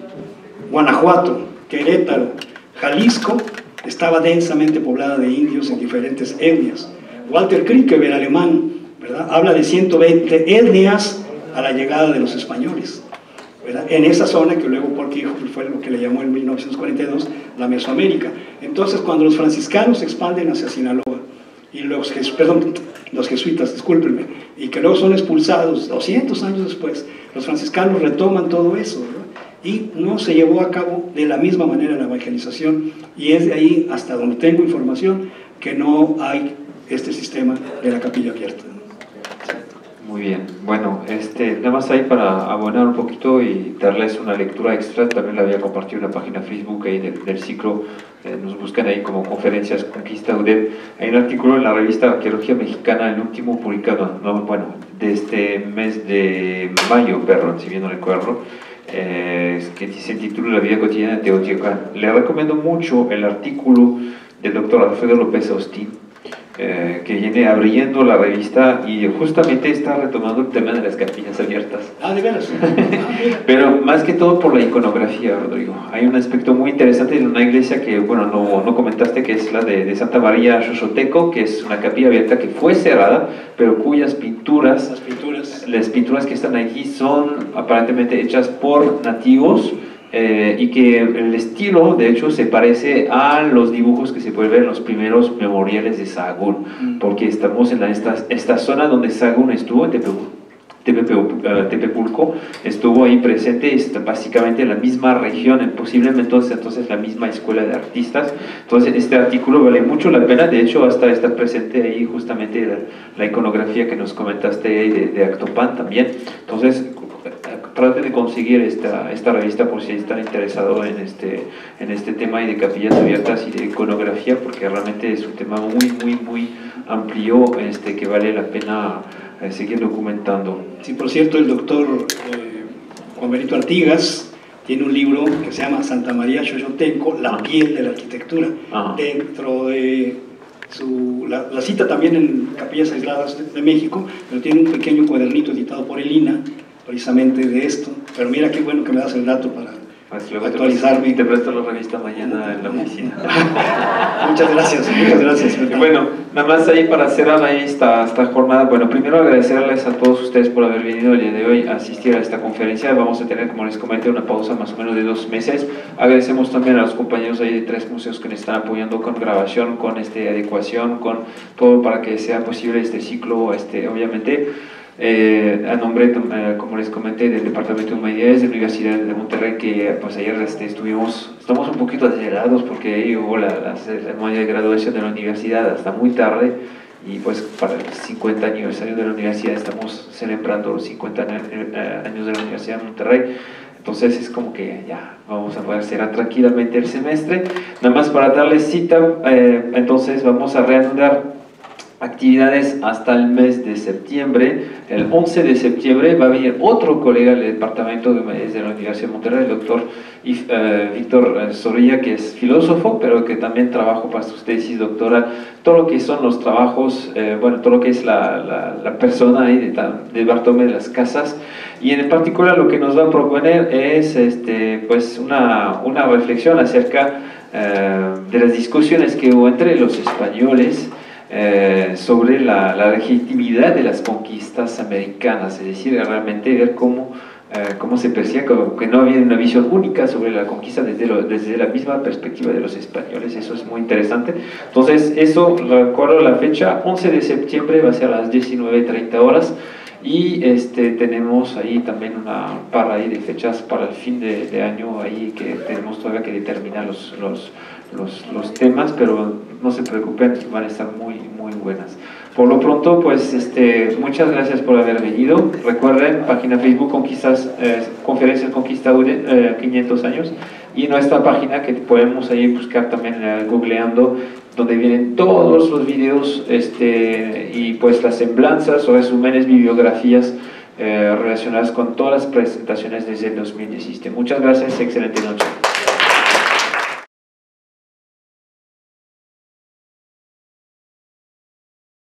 Guanajuato, Querétaro, Jalisco, estaba densamente poblada de indios en diferentes etnias. Walter Krikeber, alemán, ¿verdad?, habla de ciento veinte etnias a la llegada de los españoles, ¿verdad?, en esa zona que luego Paul Kirchhoff fue lo que le llamó en mil novecientos cuarenta y dos la Mesoamérica. Entonces, cuando los franciscanos se expanden hacia Sinaloa, y los, perdón, los jesuitas, discúlpenme, y que luego son expulsados doscientos años después, los franciscanos retoman todo eso, ¿verdad?, y no se llevó a cabo de la misma manera la evangelización, y es de ahí hasta donde tengo información que no hay este sistema de la capilla abierta. Muy bien, bueno, este, nada más ahí para abonar un poquito y darles una lectura extra, también le había compartido una página Facebook ahí del, del ciclo, eh, nos buscan ahí como Conferencias Conquista U D E M, hay un artículo en la revista Arqueología Mexicana, el último publicado, no, bueno, de este mes de mayo, perdón, si bien no recuerdo, eh, que se titula La vida cotidiana de Teotihuacán. Le recomiendo mucho el artículo del doctor Alfredo López Austin, Eh, que viene abriendo la revista y justamente está retomando el tema de las capillas abiertas. Ah, de veras. Pero más que todo por la iconografía, Rodrigo. Hay un aspecto muy interesante en una iglesia que, bueno, no, no comentaste, que es la de, de Santa María Xochoteco, que es una capilla abierta que fue cerrada, pero cuyas pinturas, las pinturas, las pinturas que están aquí son aparentemente hechas por nativos, Eh, y que el estilo de hecho se parece a los dibujos que se pueden ver en los primeros memoriales de Sahagún, mm. porque estamos en la, esta, esta zona donde Sahagún estuvo, en Tepehuacán, uh, Tepepulco, estuvo ahí presente, está básicamente en la misma región, posiblemente entonces, entonces la misma escuela de artistas. Entonces este artículo vale mucho la pena, de hecho hasta está presente ahí justamente la, la iconografía que nos comentaste de, de Actopan también. Entonces traten de conseguir esta, esta revista por si están interesados en este, en este tema y de capillas abiertas y de iconografía, porque realmente es un tema muy, muy, muy amplio este, que vale la pena eh, seguir documentando. Sí, por cierto, el doctor eh, Juan Benito Artigas tiene un libro que se llama Santa María Xochotecco, la piel de la arquitectura. Ajá. Dentro de su, la, la cita también en Capillas Aisladas de, de México, pero tiene un pequeño cuadernito editado por el I N A, precisamente de esto. Pero mira qué bueno que me das el dato para pues luego actualizarme. Te presto la revista mañana en la oficina. Muchas gracias, muchas gracias. Y bueno, nada más ahí para cerrar ahí esta, esta jornada. Bueno, primero agradecerles a todos ustedes por haber venido el día de hoy a asistir a esta conferencia. Vamos a tener, como les comenté, una pausa más o menos de dos meses. Agradecemos también a los compañeros ahí de tres museos que nos están apoyando con grabación, con este, adecuación, con todo para que sea posible este ciclo, este, obviamente. Eh, a nombre, eh, como les comenté, del Departamento de Humanidades de la Universidad de Monterrey, que pues ayer este, estuvimos, estamos un poquito acelerados porque ahí hubo la, la ceremonia de graduación de la universidad hasta muy tarde, y pues para el cincuenta aniversario de la universidad estamos celebrando los cincuenta años de la Universidad de Monterrey. Entonces es como que ya vamos a poder cerrar tranquilamente el semestre. Nada más para darles cita, eh, entonces vamos a reanudar actividades hasta el mes de septiembre. El once de septiembre va a venir otro colega del Departamento de Humanidades de la Universidad de Monterrey, el doctor uh, Víctor Zorrilla, que es filósofo, pero que también trabaja para su tesis doctoral, todo lo que son los trabajos, eh, bueno, todo lo que es la, la, la persona ahí de, de Bartolomé de las Casas, y en particular lo que nos va a proponer es este, pues una, una reflexión acerca uh, de las discusiones que hubo entre los españoles Eh, sobre la, la legitimidad de las conquistas americanas, es decir, realmente ver cómo, eh, cómo se percibía como que no había una visión única sobre la conquista desde, lo, desde la misma perspectiva de los españoles. Eso es muy interesante. Entonces, eso, recuerdo la fecha, once de septiembre, va a ser a las diecinueve treinta horas, y este, tenemos ahí también una par ahí de fechas para el fin de, de año, ahí que tenemos todavía que determinar los, los Los, los temas, pero no se preocupen, van a estar muy, muy buenas. Por lo pronto, pues, este, muchas gracias por haber venido. Recuerden, página Facebook, Conquistas, eh, Conferencias Conquista U D E, eh, quinientos años, y nuestra página que podemos ahí buscar también eh, googleando, donde vienen todos los videos este, y pues las semblanzas o resúmenes, bibliografías eh, relacionadas con todas las presentaciones desde el dos mil diecisiete. Muchas gracias, excelente noche.